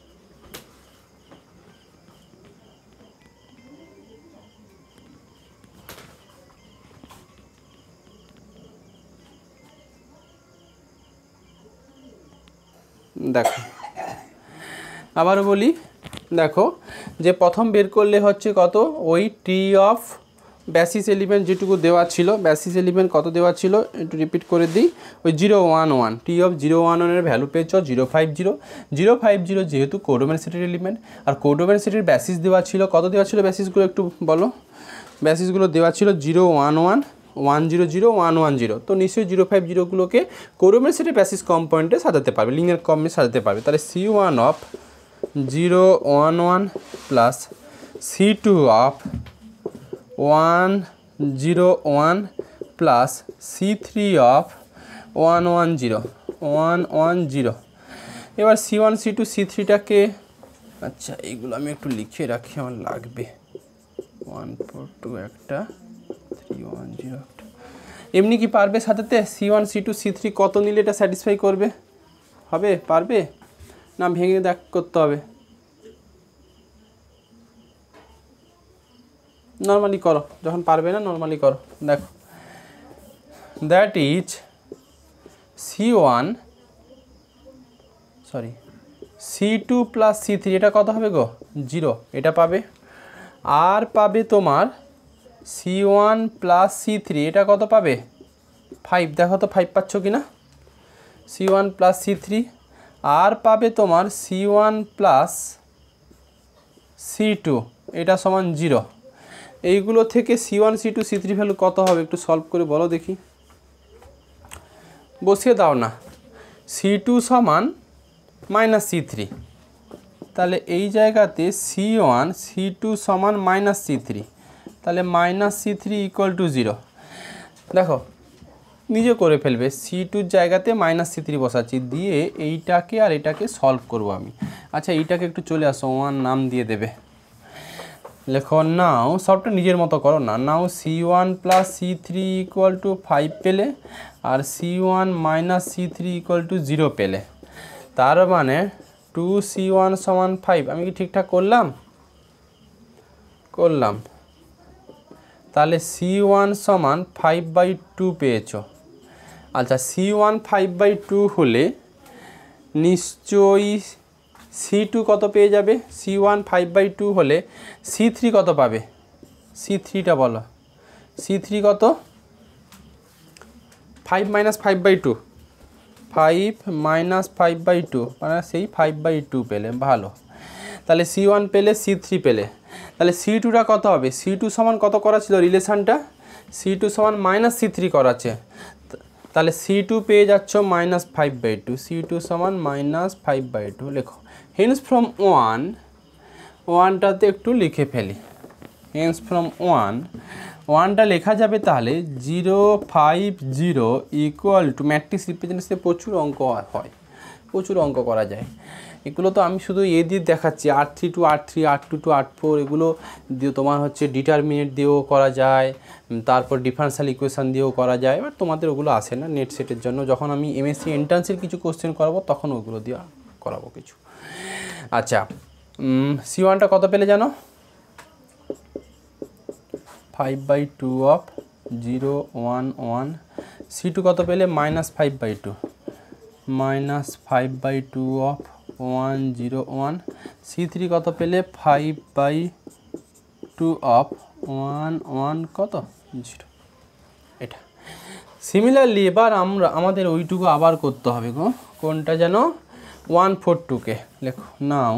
দেখো আবারও বলি, দেখো যে প্রথম বের করলে হচ্ছে কত, ওই টি অফ বেসিস এলিমেন্ট যেটুকু দেওয়া ছিল, বেসিস এলিমেন্ট কত দেওয়া ছিল একটু রিপিট করে দিই, ওই 011 টি অফ 011 ভ্যালু পেয়েছ 050। 050 যেহেতু কোডোমেন সেটের এলিমেন্ট, আর কোডোমেন সেটের বেসিস দেওয়া ছিল, কত দেওয়া ছিল বেসিসগুলো একটু বলো, বেসিসগুলো দেওয়া ছিল 011 100 110, তো নিশ্চয়ই 050গুলোকে কোডোমেন সেটের বেসিস কম্পোনেন্টে সাজাতে পারবে, লিনিয়ার কম্পোনেন্টে সাজাতে পারবে। তাহলে C1 of 011 plus C2 of 101 plus C3 of 110। এবার C1 C2 C3টাকে, আচ্ছা এইগুলো আমি একটু লিখে রাখি, আমার লাগবে। 142 একটা, 310 একটা। এমনি কি পারবে সাজাতে? C1 C2 C3 কত নিলে এটা স্যাটিসফাই করবে? হবে? পারবে না ভেঙে দেখ করতে হবে? নর্মালি করো, যখন পারবে না নর্মালি করো। দেখো that is C2 plus C3, এটা কত হবে গো? 0, এটা পাবে। আর পাবে তোমার C1 প্লাস C3, এটা কত পাবে? 5, দেখো তো 5 পাচ্ছ কি না? C1 plus C3। আর পাবে তোমার C1 প্লাস C2, এটা সমান 0। এইগুলো থেকে C1 C2 C3 ভ্যালু কত হবে একটু সলভ করে বলো দেখি, বসিয়ে দাও না। C2 সমান মাইনাস C3, তাহলে এই জায়গাতে C1 C2 সমান মাইনাস C3, তাহলে মাইনাস C3 ইকুয়াল টু 0। দেখো নিজে করে ফেলবে, C2 জায়গাতে মাইনাস C3 বসাচ্ছি, দিয়ে এইটাকে আর এটাকে সলভ করব আমি। আচ্ছা এইটাকে একটু চলে আসো, 1 নাম দিয়ে দেবে, লেখো নাও, সবটা নিজের মতো করো না। নাও C1 plus C3 equal two 5 পেলে, আর C1 minus C3 equal two 0 পেলে, তার মানে 2C1 সমান 5। আমি কি ঠিকঠাক করলাম? করলাম। তাহলে C1 সমান 5/2 পেয়েছো। আচ্ছা C1 5/2 হলে নিশ্চয়ই C2 কত পেয়ে যাবে? C1 5/2 হলে C3 কত পাবে? C3টা বলো, C3 কত? 5 মাইনাস 5/2, 5 মাইনাস 5/2 মানে সেই 5/2 পেলে, ভালো। তাহলে C1 পেলে, C3 পেলে, তাহলে C2টা কত হবে? C2 সমান কত করা ছিল রিলেশানটা? C2 সমান মাইনাস C3 করা আছে, তাহলে C2 পেয়ে যাচ্ছ মাইনাস 5/2, C2 সমান মাইনাস 5/2 লেখো। হেন্স ফ্রম 1টাতে একটু লিখে ফেলি, হেন্স ফ্রম 1টা লেখা যাবে তাহলে 050 ইকুয়াল টু, ম্যাট্রিক্স রিপ্রেজেন্টেশনে প্রচুর অঙ্ক হয়, প্রচুর অঙ্ক করা যায়। এগুলো তো আমি শুধু দিয়ে দেখাচ্ছি, R3 two R3, R2 two R4, এগুলো দিয়ে তোমার হচ্ছে ডিটারমিনেট দিয়েও করা যায়, তারপর ডিফারেন্সিয়াল ইকুয়েশান দিয়েও করা যায়। এবার তোমাদের ওগুলো আসে না নেট সেটের জন্য, যখন আমি এমএসসি এন্ট্রান্সের কিছু কোশ্চেন করাবো তখন ওগুলো দিয়ে করাবো কিছু। আচ্ছা C1টা কত পেলে জানো? 5/2 অফ 011। C2 কত পেলে? Minus 5/2, minus 5/2 of 101। C3 কত পেলে? 5/2 অফ 11 কত? 0। এটা সিমিলারলি এবার আমাদের ওইটুকু আবার করতে হবে গো, কোনটা যেন? 142কে লেখো। নাও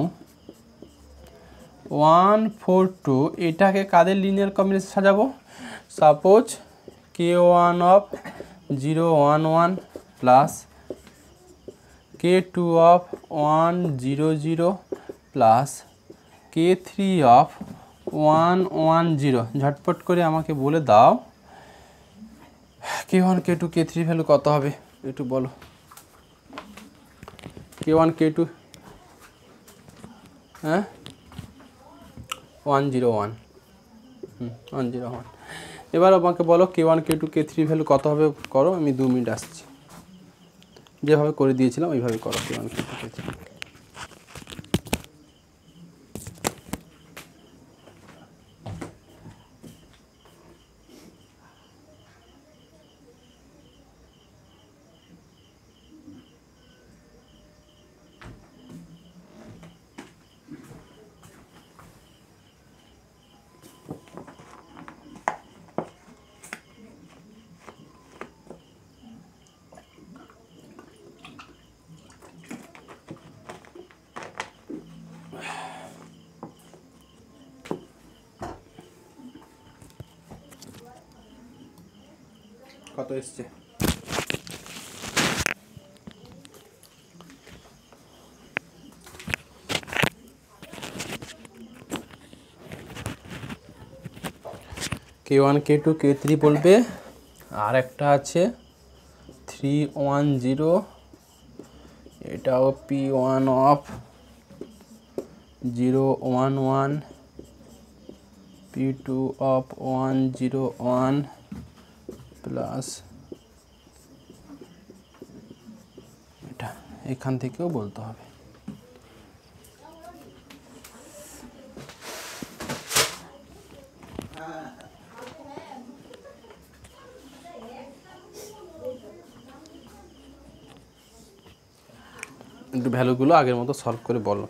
142 এটাকে কাদের লিনিয়ার কম্বিনেশন সাজাবো? Suppose K1 of 011 plus K2 of 100 plus K3 of 110। ঝটপট করে আমাকে বলে দাও K1 K2 K3 ভ্যালু কত হবে একটু বলো। K1 K2 হ্যাঁ 101 101। এবার আমাকে বলো K1 K2 K3 ভ্যালু কত হবে করো, আমি 2 মিনিট আসছি। যেভাবে করে দিয়েছিলাম ওইভাবে করো K1 K2 K3। কত এসছে? K1 K2 K3 বলবে, আর একটা আছে 310, এটাও P1 of 011, P2 of 101 plus এটা, এখান থেকেও বলতে হবে। একটু ভ্যালুগুলো আগের মতো সলভ করে বলো।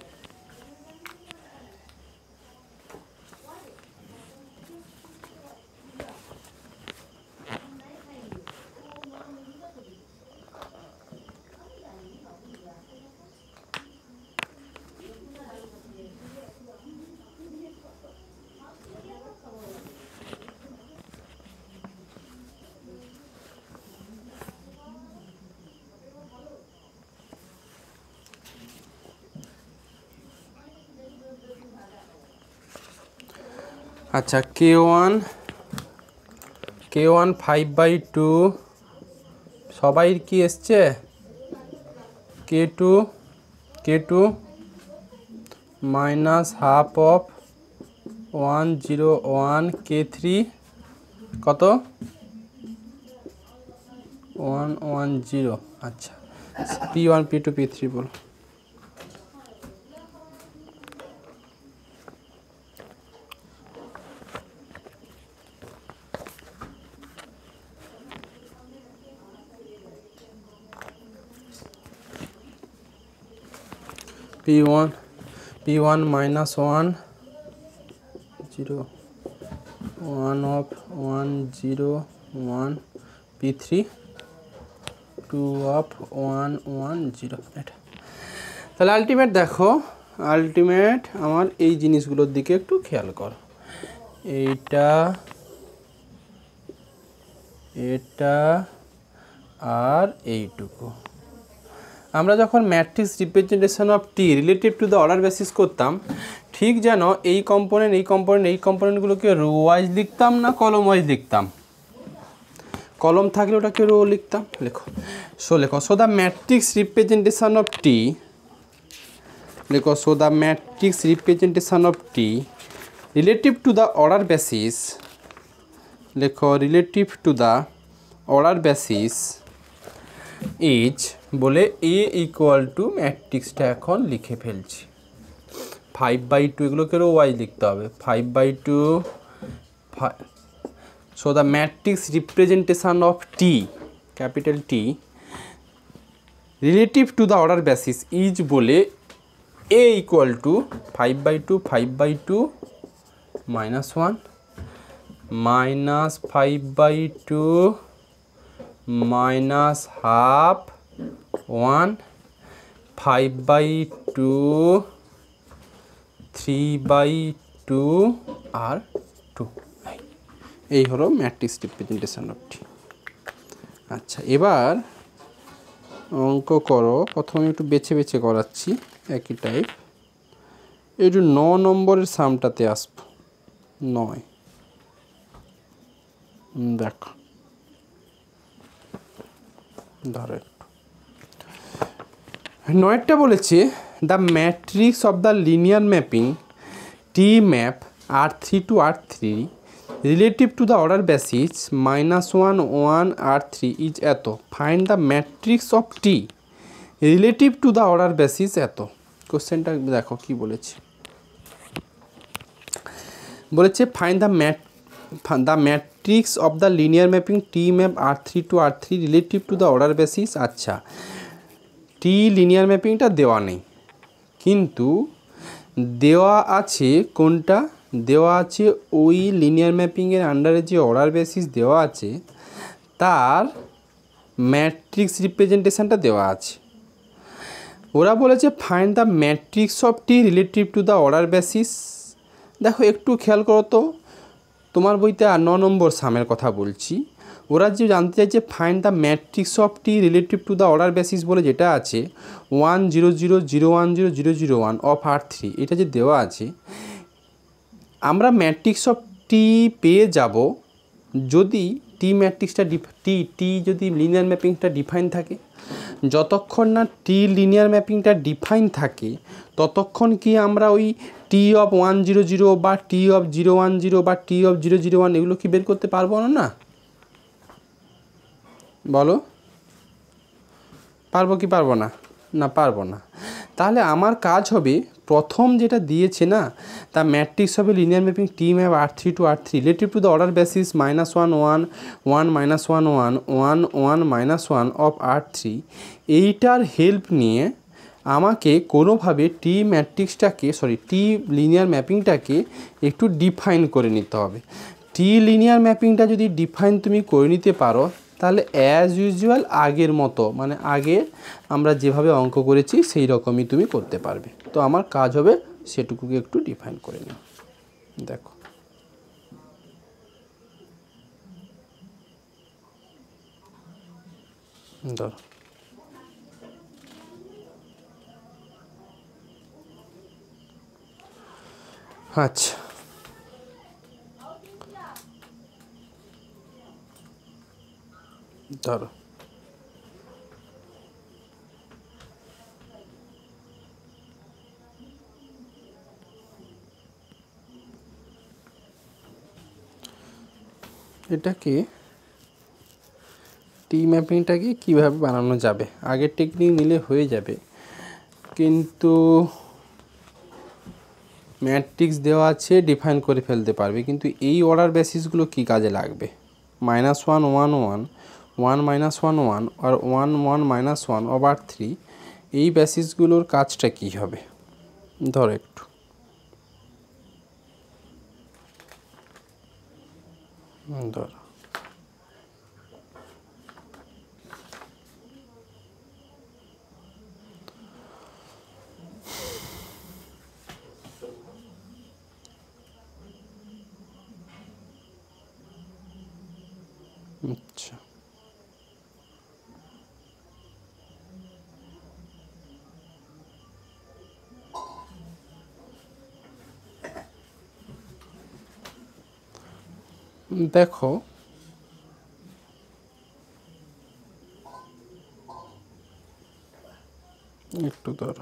আচ্ছা K1 5/2 সবাই কি এসছে? K2 minus half of 101, K3 কত 110। আচ্ছা P1 P2 P3 বলো। P1 minus 1 0 1 of 101, P3 2 of 110। এটা তাহলে আলটিমেট দেখো, আলটিমেট আমার এই জিনিসগুলোর দিকে একটু খেয়াল করো। এটা আর এইটুকু আমরা যখন matrix representation of T relative to the order basis করতাম, ঠিক যেন এই কম্পোনেন্টগুলোকে রো ওয়াইজ লিখতাম না কলম ওয়াইজ লিখতাম। কলম থাকলে ওটাকে রো লিখতাম। লেখো so the matrix representation of T, so the matrix representation of T relative to the order basis, relative to the order basis is বলে এ ইকুয়াল টু ম্যাট্রিক্সটা এখন লিখে ফেলছি 5/2, এগুলোকে রো ওয়াইজ লিখতে হবে 5/2। So the matrix representation of T capital T relative to the order basis is বলে A equal to 5/2 minus 1 minus 5/2 minus half 1 5/2 3/2 আর 2। এই হলো ম্যাট্রিক্স রিপ্রেজেন্টেশন অফ টি। আচ্ছা এবার অঙ্ক করো। প্রথমে একটু বেছে বেছে করাচ্ছি একই টাইপ। একটু 9 নম্বরের সামটাতে আসবো। 9 দেখো ধরো নয়টা বলেছে the matrix of the linear mapping T map R3 to R3 relative to the order basis -1 1 R3 is এত find the matrix of T relative to the order basis এত। কোশ্চেনটা দেখো কি বলেছে, বলেছে find the matrix of the linear mapping T map R3 to R3 relative to the order basis. আচ্ছা, T linear ম্যাপিংটা দেওয়া নেই, কিন্তু দেওয়া আছে কোনটা, দেওয়া আছে ওই লিনিয়ার ম্যাপিংয়ের আন্ডারে যে অর্ডার বেসিস দেওয়া আছে তার ম্যাট্রিক্স রিপ্রেজেন্টেশনটা দেওয়া আছে। ওরা বলেছে find the matrix of T relative to the order basis. দেখো একটু খেয়াল করো তো, তোমার বইতে 9 নম্বর সামের কথা বলছি, ওরা যে জানতে চাইছে find the matrix of T relative to the order basis বলে যেটা আছে 1 0 0 0 1 0 0 0 1 অফ R3, এটা যে দেওয়া আছে, আমরা ম্যাট্রিক্স অফ টি পেয়ে যাব যদি টি ম্যাট্রিক্সটা টি যদি লিনিয়ার ম্যাপিংটা ডিফাইন থাকে। যতক্ষণ না টি লিনিয়ার ম্যাপিংটা ডিফাইন থাকে ততক্ষণ কি আমরা ওই টি অফ 1 0 0 বা টি অফ 0 1 0 বা টি অফ 0 0 1 এগুলো কি বের করতে পারবো না? বলো, পারবো কি পারবো না? না, পারবো না। তাহলে আমার কাজ হবে প্রথম যেটা দিয়েছে না, তা ম্যাট্রিক্স হবে linear mapping T map R3 to R3 relative to the order basis -1 1 1 -1 1 1 1 -1 of R3। এইটার হেল্প নিয়ে আমাকে কোনোভাবে টি ম্যাট্রিক্সটাকে টি লিনিয়ার ম্যাপিংটাকে একটু ডিফাইন করে নিতে হবে। টি লিনিয়ার ম্যাপিংটা যদি ডিফাইন তুমি করে নিতে পারো তাহলে অ্যাজ ইউজুয়াল আগের মতো, মানে আগে আমরা যেভাবে অঙ্ক করেছি সেই রকমই তুমি করতে পারবে। তো আমার কাজ হবে সেটুকুকে একটু ডিফাইন করে নিও। দেখো ধরো আচ্ছা, ধরো এটাকে টি ম্যাপিংটাকে কীভাবে বানানো যাবে, আগের টেকনিক নিলে হয়ে যাবে, কিন্তু ম্যাট্রিক্স দেওয়া আছে ডিফাইন করে ফেলতে পারবে, কিন্তু এই অর্ডার বেসিসগুলো কি কাজে লাগবে? -1 1 1 1 -1 1 আর 1 1 -1 অফ R3, এই বেসিসগুলোর কাজটা কি হবে? ধরো একটু ধরো আচ্ছা, দেখো একটু ধরো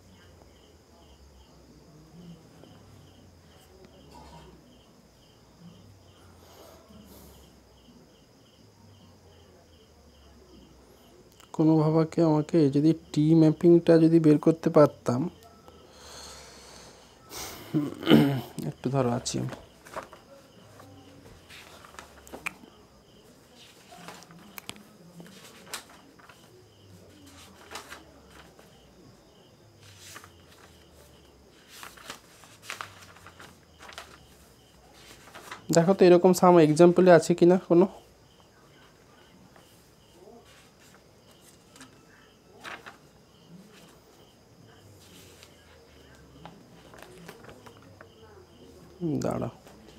কোনোভাবে আমাকে যদি টি ম্যাপিংটা যদি বের করতে পারতাম, একটু ধরো আছি, দেখো তো এরকম সাম এক্সাম্পলে আছে কি না কোনো। দাঁড়াও,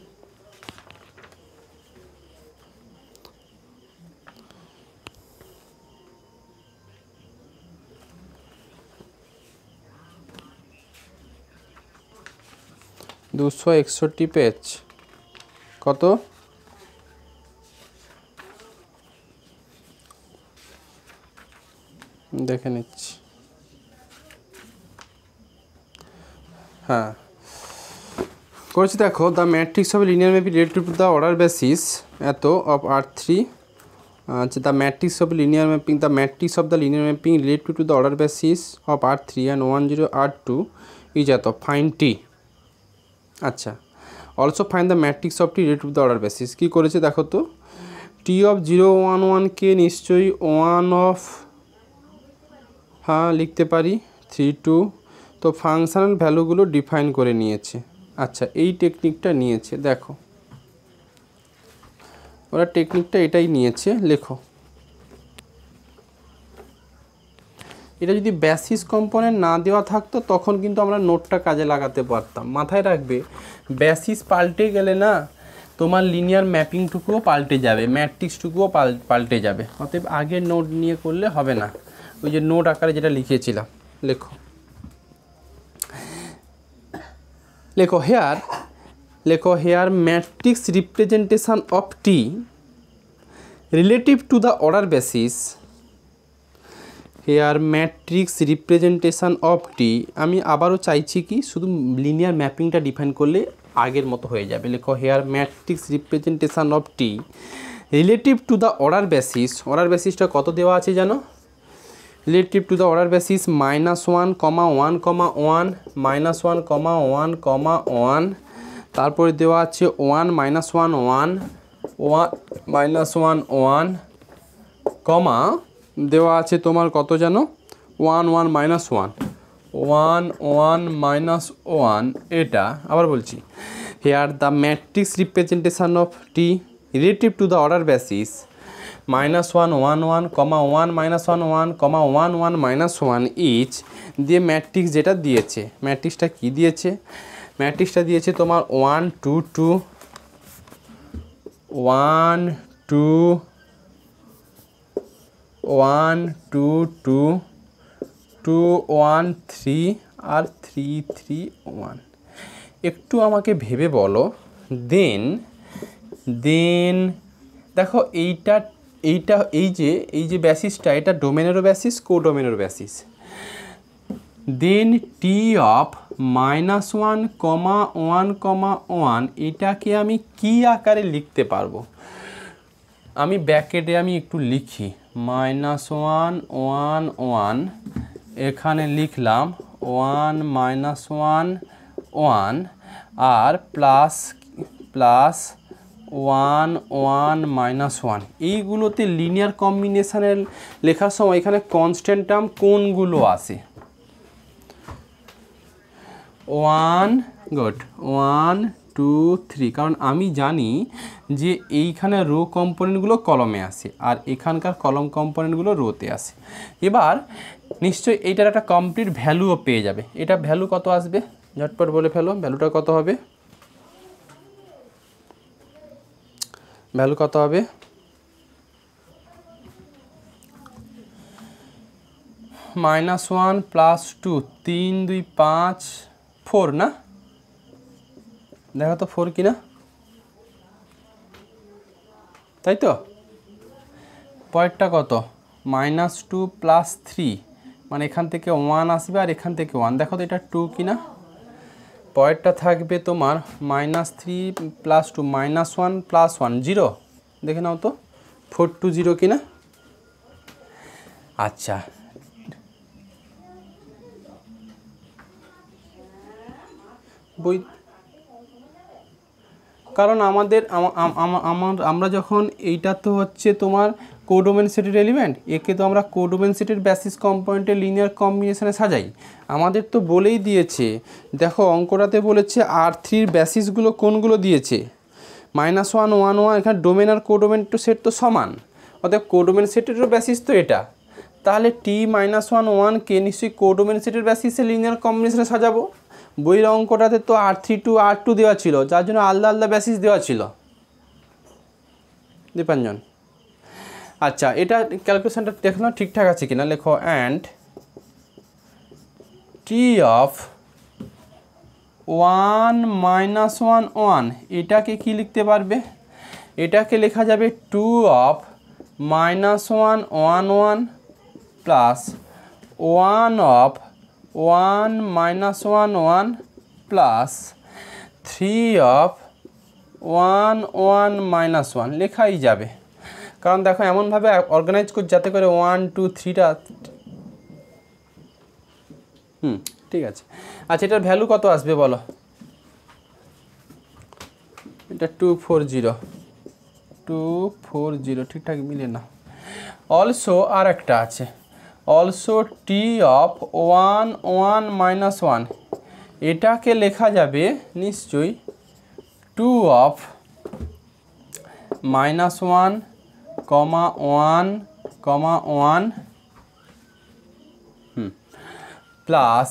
দুশো 61 পেজ, কত? দেখে নিচ্ছি। হ্যাঁ করেছি, দেখো the matrix of linear mapping relative to the order basis এত অফ R3, আচ্ছা the matrix of linear mapping, the matrix of the linear mapping relative to the order basis of R3 and 1 0 R2 is এত, find T. আচ্ছা also find the matrix of T relative to the order basis. কী করেছে দেখো তো, টি of 0 1 1 কে নিশ্চয়ই 1 of, হ্যাঁ লিখতে পারি 3 2, তো ফাংশনাল ভ্যালুগুলো ডিফাইন করে নিয়েছে। আচ্ছা এই টেকনিকটা নিয়েছে, দেখো ওরা টেকনিকটা এটাই নিয়েছে, লেখো। এটা যদি বেসিস কম্পোনেন্ট না দেওয়া থাকতো তখন কিন্তু আমরা নোটটা কাজে লাগাতে পারতাম। মাথায় রাখবে বেসিস পাল্টে গেলে না তোমার লিনিয়ার ম্যাপিংটুকুও পাল্টে যাবে, ম্যাট্রিক্সটুকুও পাল্টে যাবে। অতএব আগের নোট নিয়ে করলে হবে না, ওই যে নোট আকারে যেটা লিখেছিলাম লেখো। লেখো হেয়ার, লেখো here matrix representation of T relative to the order basis, here matrix representation of T, আমি আবারও চাইছি কি শুধু লিনিয়ার ম্যাপিংটা ডিফাইন করলে আগের মতো হয়ে যাবে। লেখো here matrix representation of T relative to the order basis, order বেসিসটা কত দেওয়া আছে জানো, relative to the order basis -1, 1, 1, -1, 1, 1, তারপরে দেওয়া আছে 1 -1 1 1 -1 1, কমা দেওয়া আছে তোমার কত জানো 1 1 -1 1 1 -1। এটা আবার বলছি, here the matrix representation of T relative to the order basis -1 1 1 1 -1 -1 1 1 1 ইচ দিয়ে ম্যাট্রিক্স যেটা দিয়েছে, ম্যাট্রিক্সটা কি দিয়েছে, ম্যাট্রিক্সটা দিয়েছে তোমার 1 2 2 1 2 1 2 2 2 1 3 আর 3 3 1। একটু আমাকে ভেবে বলো, দেন দেখো এইটা এই যে বেসিসটা এটা ডোমেনেরও বেসিস, কোডোমেনেরও বেসিস। দেন টি অফ -1 1 1 এটাকে আমি কি আকারে লিখতে পারবো, আমি ব্র্যাকেটে আমি একটু লিখি -1 1 1, এখানে লিখলাম 1 -1 1 আর প্লাস 1 1 -1। এইগুলোতে লিনিয়ার কম্বিনেশনের লেখার সময় এখানে কনস্ট্যান্ট টার্ম কোনগুলো আসে, 1 গুড 1 2 3, কারণ আমি জানি যে এইখানে রো কম্পোনেন্টগুলো কলমে আসে আর এখানকার কলম কম্পোনেন্টগুলো রোতে আসে। এবার নিশ্চয়ই এইটার একটা কমপ্লিট ভ্যালুও পেয়ে যাবে। এটা ভ্যালু কত আসবে ঝটপট বলে ফেলো, ভ্যালুটা কত হবে, ভ্যালু কত হবে, -1 + 2 3 2 5 4 না, দেখো তো 4 কিনা, তাই তো। পরেরটা কত -2 + 3, মানে এখান থেকে 1 আসবে আর এখান থেকে 1, দেখো তো এটা 2 কিনা। পরেরটা থাকবে তোমার -3 + 2 -1 + 1 0, দেখে নাও তো 4 2 0 কিনা। আচ্ছা বই, কারণ আমরা যখন এইটা তো হচ্ছে তোমার কোডোমেন সেটের এলিমেন্ট, একে তো আমরা কোডোমেন সেটের বেসিস কম্পোনেন্টের লিনিয়ার কম্বিনেশনে সাজাই। আমাদের তো বলেই দিয়েছে, দেখো অঙ্কটাতে বলেছে R3-র বেসিসগুলো কোনগুলো দিয়েছে, -1 1 1, এখানে ডোমেন আর কোডোমেন তো সেট তো সমান, অর্থাৎ কোডোমেন সেটেরও বেসিস তো এটা, তাহলে T -1 1 কে নিশ্চয়ই কোডোমেন সেটের বেসিসে লিনিয়ার কম্বিনেশনে সাজাবো। বইয়ের অঙ্কটাতে তো R3 to R2 দেওয়া ছিল, যার জন্য আলাদা আলাদা বেসিস দেওয়া ছিল দীপাঞ্জন। আচ্ছা এটা ক্যালকুলেশনটা দেখলাম ঠিকঠাক আছে কিনা, লেখো অ্যান্ড টি অফ 1 -1 1, এটাকে কি লিখতে পারবে, এটাকে লেখা যাবে 2 of -1 1 1 plus 1 of 1 minus 1 1 plus 3 of 1 1 minus 1 লেখাই যাবে, কারণ দেখো এমনভাবে অর্গানাইজ কর যাতে করে 1 2 3টা ঠিক আছে। আচ্ছা, এটার ভ্যালু কত আসবে বলো? এটা 240 ঠিকঠাক মিলে না। অলসো আর একটা আছে, অলসো টি অফ 1 1 মাইনাস 1, এটাকে লেখা যাবে নিশ্চয়ই 2 of minus 1 comma 1 comma 1 plus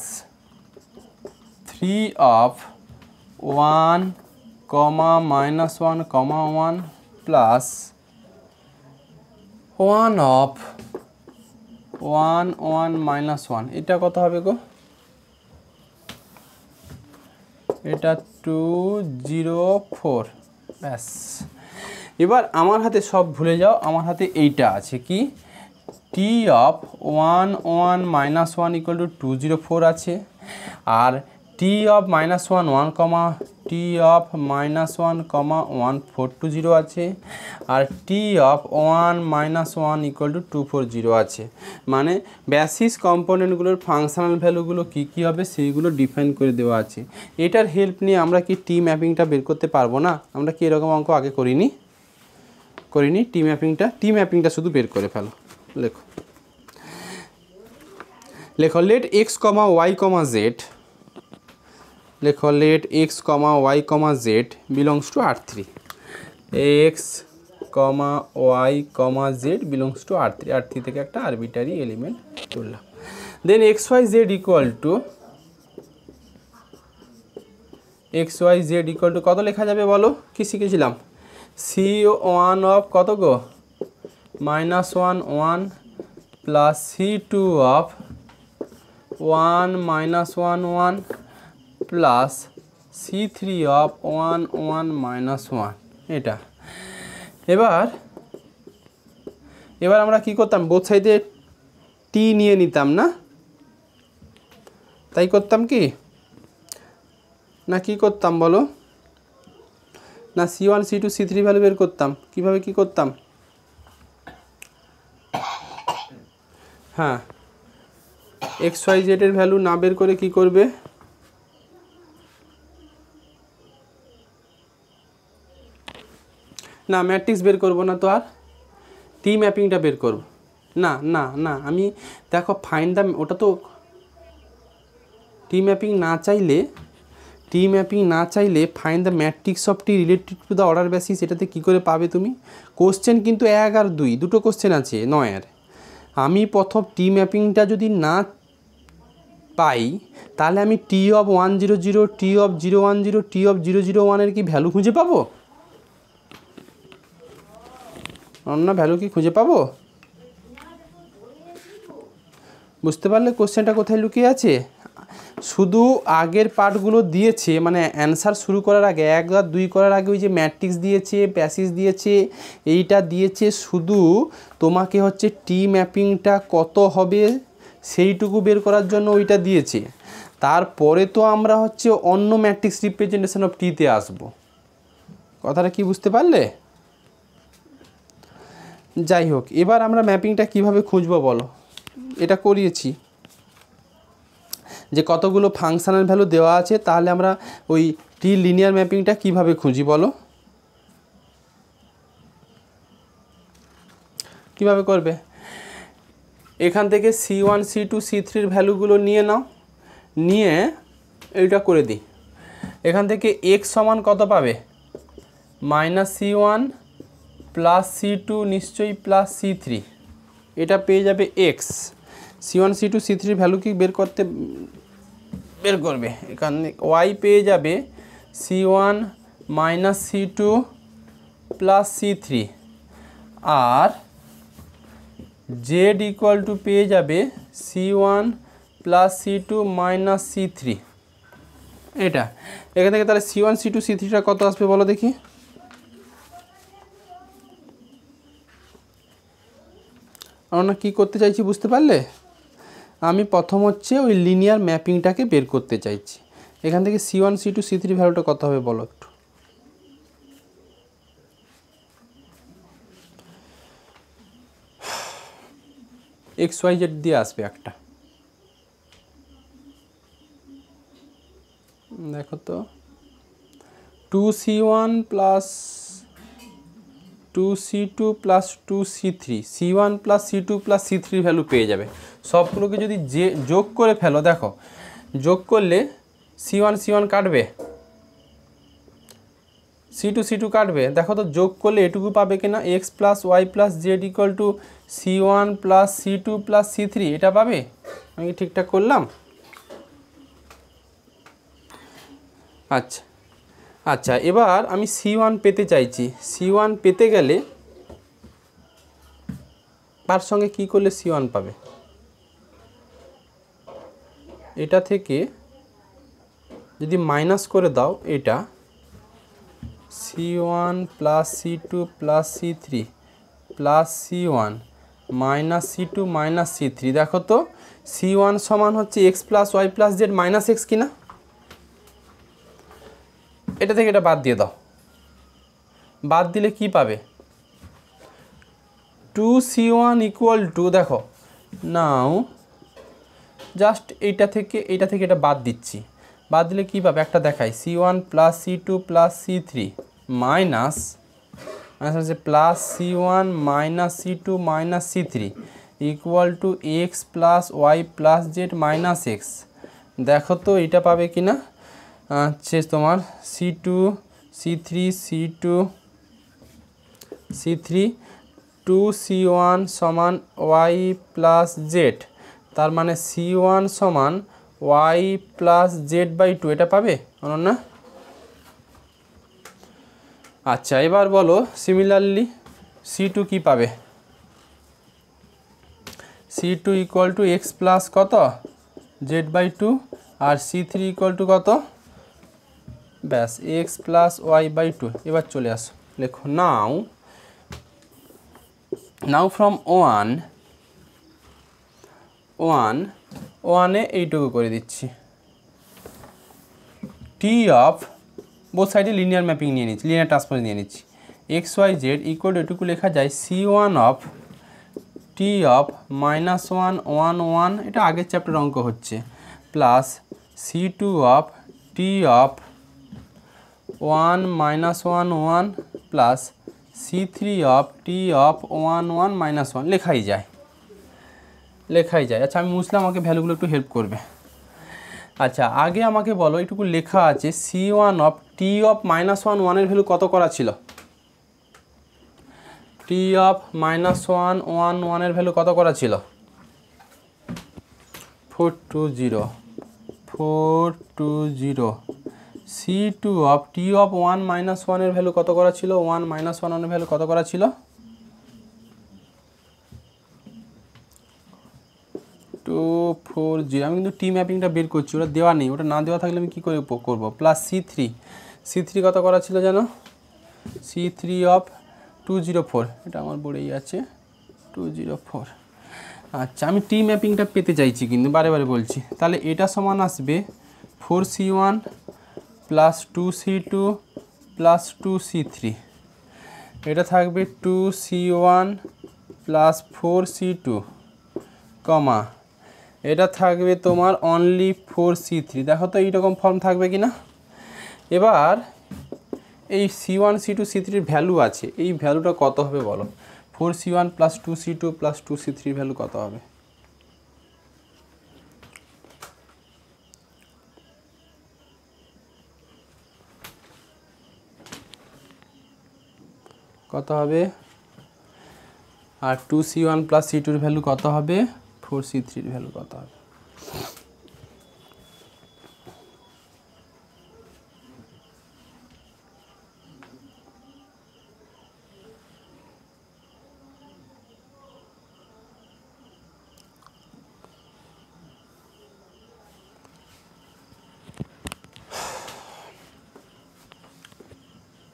3 of 1 comma minus 1 comma 1 plus 1 of 1 1 minus 1। এটা কত হবে গো? এটা 204। ব্যাস, এবার আমার হাতে সব ভুলে যাও, আমার হাতে এইটা আছে কি, T of 1 1 minus 1 equal to 204 আছে, আর T of minus 1 1 comma T of minus 1 comma 1420 আছে, আর T of 1 minus 1 equal to 240 আছে। মানে বেসিস কম্পোনেন্টগুলোর ফাংশনাল ভ্যালুগুলো কী কী হবে সেইগুলো ডিফাইন করে দেওয়া আছে। এটার হেল্প নিয়ে আমরা কি টি ম্যাপিংটা বের করতে পারবো না? আমরা কি এরকম অঙ্ক আগে করিনি? টি ম্যাপিংটা শুধু বের করে ফেলো। লেখো let x comma y comma z, লেখো let x comma y comma z belongs to R3, x comma y comma z belongs to R3, R3 থেকে একটা আরবিটারি এলিমেন্ট তুললাম। Then x y z equal to কত লেখা যাবে বলো? কি শিখেছিলাম? C1 অফ কত গো? Minus 1 1 plus C2 of 1 minus 1 1 plus C3 of 1 1 minus 1। এটা এবার আমরা কি করতাম? বোথ সাইডে টি নিয়ে নিতাম না? তাই করতাম কি না? কি করতাম বলো? না C1 C2 C3 ভ্যালু বের করতাম। কিভাবে কি করতাম? হ্যাঁ, এক্স ওয়াই জেডের ভ্যালু না বের করে কি করবে? না, ম্যাট্রিক্স বের করব না তো, আর টি ম্যাপিংটা বের করব। না না না, আমি দেখো ফাইন্ড দ্য, ওটা তো টি ম্যাপিং না চাইলে find the matrix of T related to the order basis, এটাতে কী করে পাবে তুমি? কোশ্চেন কিন্তু 1 আর 2 দুটো কোশ্চেন আছে, 9 এর। আমি প্রথম টি ম্যাপিংটা যদি না পাই তাহলে আমি T of 100, T of 010, T of 001 কি ভ্যালু খুঁজে পাবো? অন্য ভ্যালু কি খুঁজে পাবো? বুঝতে পারলে কোশ্চেনটা কোথায় লুকিয়ে আছে? শুধু আগের পার্টগুলো দিয়েছে, মানে অ্যান্সার শুরু করার আগে 1 আর 2 করার আগে ওই যে ম্যাট্রিক্স দিয়েছে, প্যাসেজ দিয়েছে, এইটা দিয়েছে, শুধু তোমাকে হচ্ছে টি ম্যাপিংটা কত হবে সেইটুকু বের করার জন্য ওইটা দিয়েছে। তারপরে তো আমরা হচ্ছে অন্য ম্যাট্রিক্স রিপ্রেজেন্টেশন অফ টিতে আসবো। কথাটা কি বুঝতে পারলে? যাই হোক, এবার আমরা ম্যাপিংটা কিভাবে খুঁজবো বলো? এটা করিয়েছি যে কতগুলো ফাংশনাল ভ্যালু দেওয়া আছে, তাহলে আমরা ওই টি লিনিয়ার ম্যাপিংটা কিভাবে খুঁজি বলো? কিভাবে করবে? এখান থেকে C1 C2 C3 ভ্যালুগুলো নিয়ে নাও, নিয়ে এইটা করে দিই। এখান থেকে x সমান কত পাবে? মাইনাস C1 প্লাস C2 নিশ্চয়ই প্লাস C3, এটা পেয়ে যাবে x। C1 C2 C3 value কি বের করবে? এখানে y পেয়ে যাবে C1 minus C2 plus C3, আর z ইকুয়াল টু পেয়ে যাবে C1 plus C2 minus C3। এটা এখান থেকে তাহলে C1 C2 C3টা কত আসবে বলো দেখি? আমরা কি করতে চাইছি বুঝতে পারলে? আমি প্রথম হচ্ছে ওই লিনিয়ার ম্যাপিংটাকে বের করতে চাইছি। এখান থেকে C1 C2 C3 ভ্যালুটা কত হবে বলো একটু। XYZ দিয়ে আসবে একটা, দেখো তো 2C1 plus 2C2 plus 2C3 C1 plus C2 plus C3 value পেয়ে যাবে। সবগুলোকে যদি যোগ করে ফেলো, দেখো যোগ করলে C1 C1 কাটবে, C2 C2 কাটবে, দেখো তো যোগ করলে এটুকু পাবে কিনা, x plus y plus z equal to C1 plus C2 plus C3, এটা পাবে। আমি কি ঠিকঠাক করলাম? আচ্ছা আচ্ছা, এবার আমি C1 পেতে চাইছি। C1 পেতে গেলে তার সঙ্গে কি করলে C1 পাবে? এটা থেকে যদি মাইনাস করে দাও, এটা C1 plus C2 plus C3 plus C1 minus C2 minus C3, দেখো তো C1 সমান হচ্ছে x plus y plus z minus x কিনা। এটা থেকে এটা বাদ দিয়ে দাও, বাদ দিলে কি পাবে? 2C1 ইকুয়াল টু, দেখো নাও জাস্ট এইটা থেকে এটা বাদ দিচ্ছি, বাদ দিলে কি পাবে একটা দেখাই, C1 plus C2 plus C3 minus হচ্ছে plus C1 minus C2 minus C3 equal to x plus y plus z minus x. দেখো তো এটা পাবে কিনা? হচ্ছে তোমার C2 C3 C2 C3 2C1 সমান ওয়াই প্লাস জেড, তার মানে C1 সমান ওয়াই প্লাস জেড বাই 2, এটা পাবে অনন্যা? আচ্ছা, এবার বলো সিমিলারলি C2 কি পাবে? C2 equal to x plus কত জেড বাই 2 আর C3 ইকুয়াল টু কত, ব্যাস এক্স প্লাস ওয়াই বাই 2। এবার চলে আসো, লেখো নাও ফ্রম ওয়ানে এইটুকু করে দিচ্ছি, টি অফ বোথ সাইডে লিনিয়ার ম্যাপিং নিয়ে নিচ্ছি, লিনিয়ার ট্রান্সফার নিয়ে নিচ্ছি, x y z equal to এটুকু লেখা যায় C1 অফ টি অফ -1 1 1, এটা আগের চ্যাপ্টার অঙ্ক হচ্ছে, plus C2 of T of 1 -1 1 plus C3 of T of 1 1 -1, লেখাই যায়। আচ্ছা আমি মুছলাম, আমাকে ভ্যালুগুলো একটু হেল্প করবে। আচ্ছা আগে আমাকে বলো, এইটুকু লেখা আছে C1 অফ টি অফ -1 1 এর ভ্যালু কত করা ছিল? টি অফ -1 1 1 এর ভ্যালু কত করা ছিল? 420। C2 অফ টি অফ 1 -1 এর ভ্যালু কত করা ছিল? 1 -1 এর ভ্যালু কত করা ছিল? 240। আমি কিন্তু টি ম্যাপিংটা বের করছি, ওটা দেওয়া নেই, ওটা না দেওয়া থাকলে আমি কী করে করবো? প্লাস C3 কত করা ছিল জানো? C3 অফ 204, এটা আমার বোর্ডেই আছে 204। আচ্ছা আমি টি ম্যাপিংটা পেতে চাইছি কিন্তু বারে বলছি, তাহলে এটা সমান আসবে 4C1 plus 2C2 plus 2C3, এটা থাকবে 2C1 প্লাস 4C2 কমা এটা থাকবে তোমার অনলি 4C3। দেখো তো এইরকম ফর্ম থাকবে কি না? এবার এই C1 C2 C3 ভ্যালু আছে, এই ভ্যালুটা কত হবে বলো? 4C1 plus 2C2 plus 2C3 value কত হবে? কত হবে? আর 2C1 প্লাস C2 ভ্যালু কত হবে? 4C3 ভ্যালু কত হবে?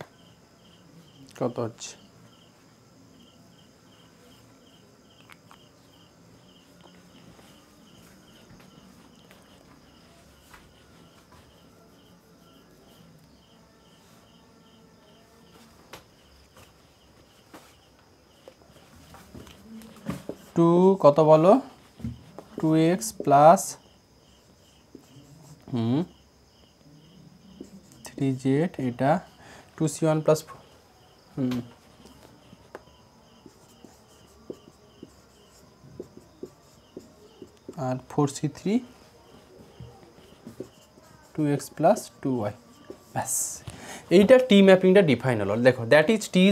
কত হচ্ছে? টু কত বলো 2x প্লাস 3z এটা 2c1 প্লাস আর 4c3 2x প্লাস 2y ব্যাস এইটা টি ম্যাপিংটা ডিফাইন হলো দেখো that is T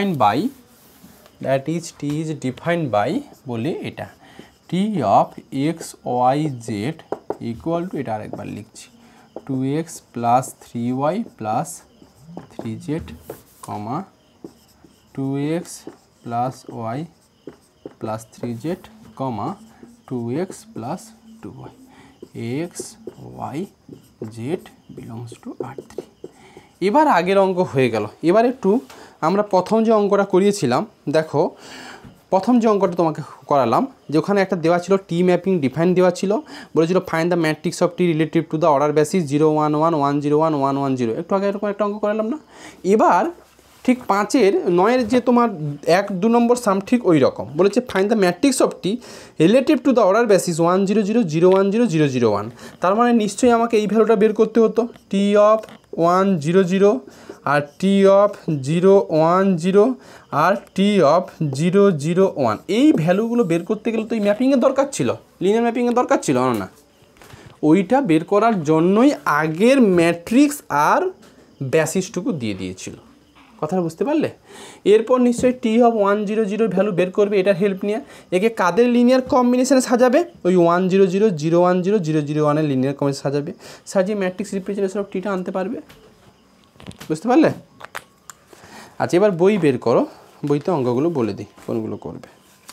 is defined by বলে এটা T of x y z equal to এটা আরেকবার লিখছি 2x plus 3y plus 3z comma 2x plus y plus 3z comma 2x plus 2y x y z belongs to R3 এবার আগের অঙ্ক হয়ে গেল এবার একটু আমরা প্রথম যে অঙ্কটা করিয়েছিলাম দেখো প্রথম যে অঙ্কটা তোমাকে করালাম যে ওখানে একটা দেওয়া ছিল টি ম্যাপিং ডিফাইন দেওয়া ছিল বলেছিল find the matrix of T relative to the order basis 0 1 1 1 0 1 1 1 0 একটু আগে এরকম একটা অঙ্ক করালাম না এবার ঠিক 5-এর 9-এর যে তোমার 1 2 নম্বর সাম ঠিক ওই রকম বলেছে find the matrix of T relative to the order basis 1 0 0 0 1 0 0 0 1 তার মানে নিশ্চয়ই আমাকে এই ভ্যালুটা বের করতে হতো টি অফ 1 0 0 আর টি অফ 0 1 0 আর টি অফ 0 0 1 এই ভ্যালুগুলো বের করতে গেলে তো এই ম্যাপিংয়ের দরকার ছিল লিনিয়ার ম্যাপিংয়ের দরকার ছিল না ওইটা বের করার জন্যই আগের ম্যাট্রিক্স আর বেসিসটুকু দিয়ে দিয়েছিল কথাটা বুঝতে পারলে এরপর নিশ্চয়ই টি অফ 1 0 0 ভ্যালু বের করবে এটার হেল্প নিয়ে একে কাদের লিনিয়ার কম্বিনেশনে সাজাবে ওই 1 0 0 0 1 0 0 0 1 এর লিনিয়ার কম্বিনেশন সাজাবে সাজিয়ে ম্যাট্রিক্স রিপ্রেজেন্টেশন অফ টিটা আনতে পারবে বুঝতে পারলে আচ্ছা এবার বই বের করো বইতে অঙ্কগুলো বলে দিই কোনগুলো করবে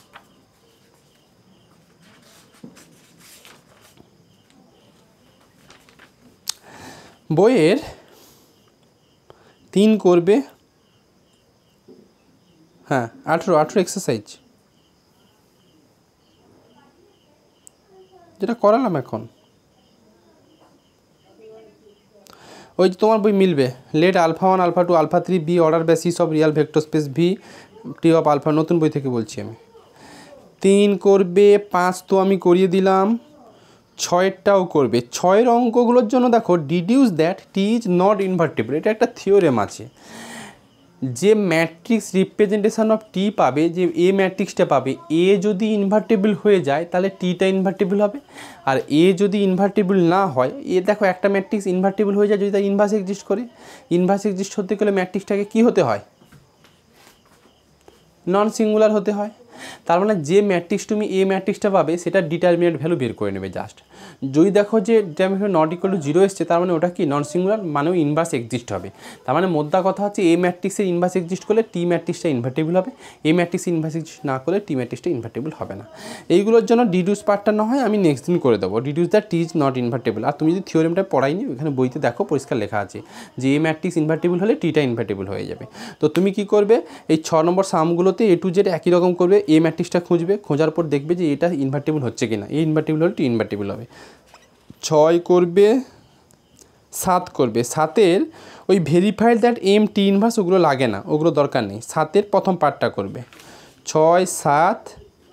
বইয়ের 3 করবে হ্যাঁ 18 এক্সারসাইজ যেটা করালাম এখন ওই যে তোমার বই মিলবে let alpha 1 alpha 2 alpha 3 be order basis of real vector space V T of alpha নতুন বই থেকে বলছি আমি 3 করবে 5 তো আমি করিয়ে দিলাম 6টাও করবে 6এর অঙ্কগুলোর জন্য দেখো deduce that T is not invertible এটা একটা থিওরেম আছে যে ম্যাট্রিক্স রিপ্রেজেন্টেশন অফ টি পাবে যে এ ম্যাট্রিক্সটা পাবে এ যদি ইনভার্টেবল হয়ে যায় তাহলে টিটা ইনভার্টেবল হবে আর এ যদি ইনভার্টেবল না হয় এ দেখো একটা ম্যাট্রিক্স ইনভার্টেবল হয়ে যায় যদি তার ইনভার্স এক্সিস্ট করে ইনভার্স এক্সিস্ট হতে গেলে ম্যাট্রিক্সটাকে কী হতে হয় নন সিঙ্গুলার হতে হয় তার মানে যে ম্যাট্রিক্স তুমি এ ম্যাট্রিক্সটা পাবে সেটা ডিটারমিনেন্ট ভ্যালু বের করে নেবে জাস্ট যদি দেখো যে ডিটারমিনেন্ট নট ইকুয়াল টু 0 এসছে তার মানে ওটা কি নন সিঙ্গুলার মানেও ইনভার্স এক্সিস্ট হবে তার মানে মোদ্দা কথা হচ্ছে এ ম্যাট্রিক্সের ইনভার্স এক্সিস্ট করলে টি ম্যাট্রিক্সটা ইনভার্টেবল হবে এ ম্যাট্রিক্স ইনভার্স এক্সিস্ট না করলে টি ম্যাট্রিক্সটা ইনভার্টেবল হবে না এইগুলোর জন্য ডিডিউস পার্টটা না হয় আমি নেক্সট দিন করে দেবো deduce that T is not invertible আর তুমি যদি থিওরেমটা পড়াইনি ওখানে বইতে দেখো পরিষ্কার লেখা আছে যে এ ম্যাট্রিক্স ইনভার্টেবল হলে টিটা ইনভার্টেবল হয়ে যাবে তো তুমি কি করবে এই 6 নম্বর সামগুলোতে এ টু জেড একই রকম করবে এ ম্যাট্রিক্সটা খুঁজবে খোঁজার পর দেখবে যে এটা ইনভার্টেবল হচ্ছে কিনা এ ইনভার্টেবল হলে টি ইনভার্টেবল হবে 6 করবে 7 করবে 7-এর ওই verified that M T inverse ওগুলো লাগে না ওগুলো দরকার নেই 7-এর প্রথম পার্টটা করবে 6 7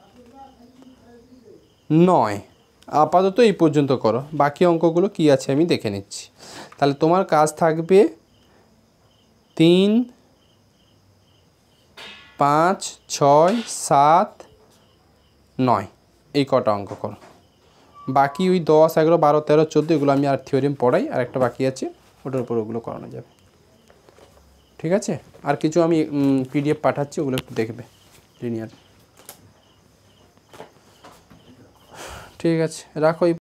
9 আপাতত এই পর্যন্ত করো বাকি অঙ্কগুলো কি আছে আমি দেখে নিচ্ছি তাহলে তোমার কাজ থাকবে 3 5 6 7 9 এই কটা অঙ্ক করো বাকি ওই 10 11 12 13 14 এগুলো আমি আর থিওরিম পড়াই আর একটা বাকি আছে ওটার উপর ওগুলো করানো যাবে ঠিক আছে আর কিছু আমি পিডিএফ পাঠাচ্ছি ওগুলো একটু দেখবে লিনিয়ার ঠিক আছে রাখো।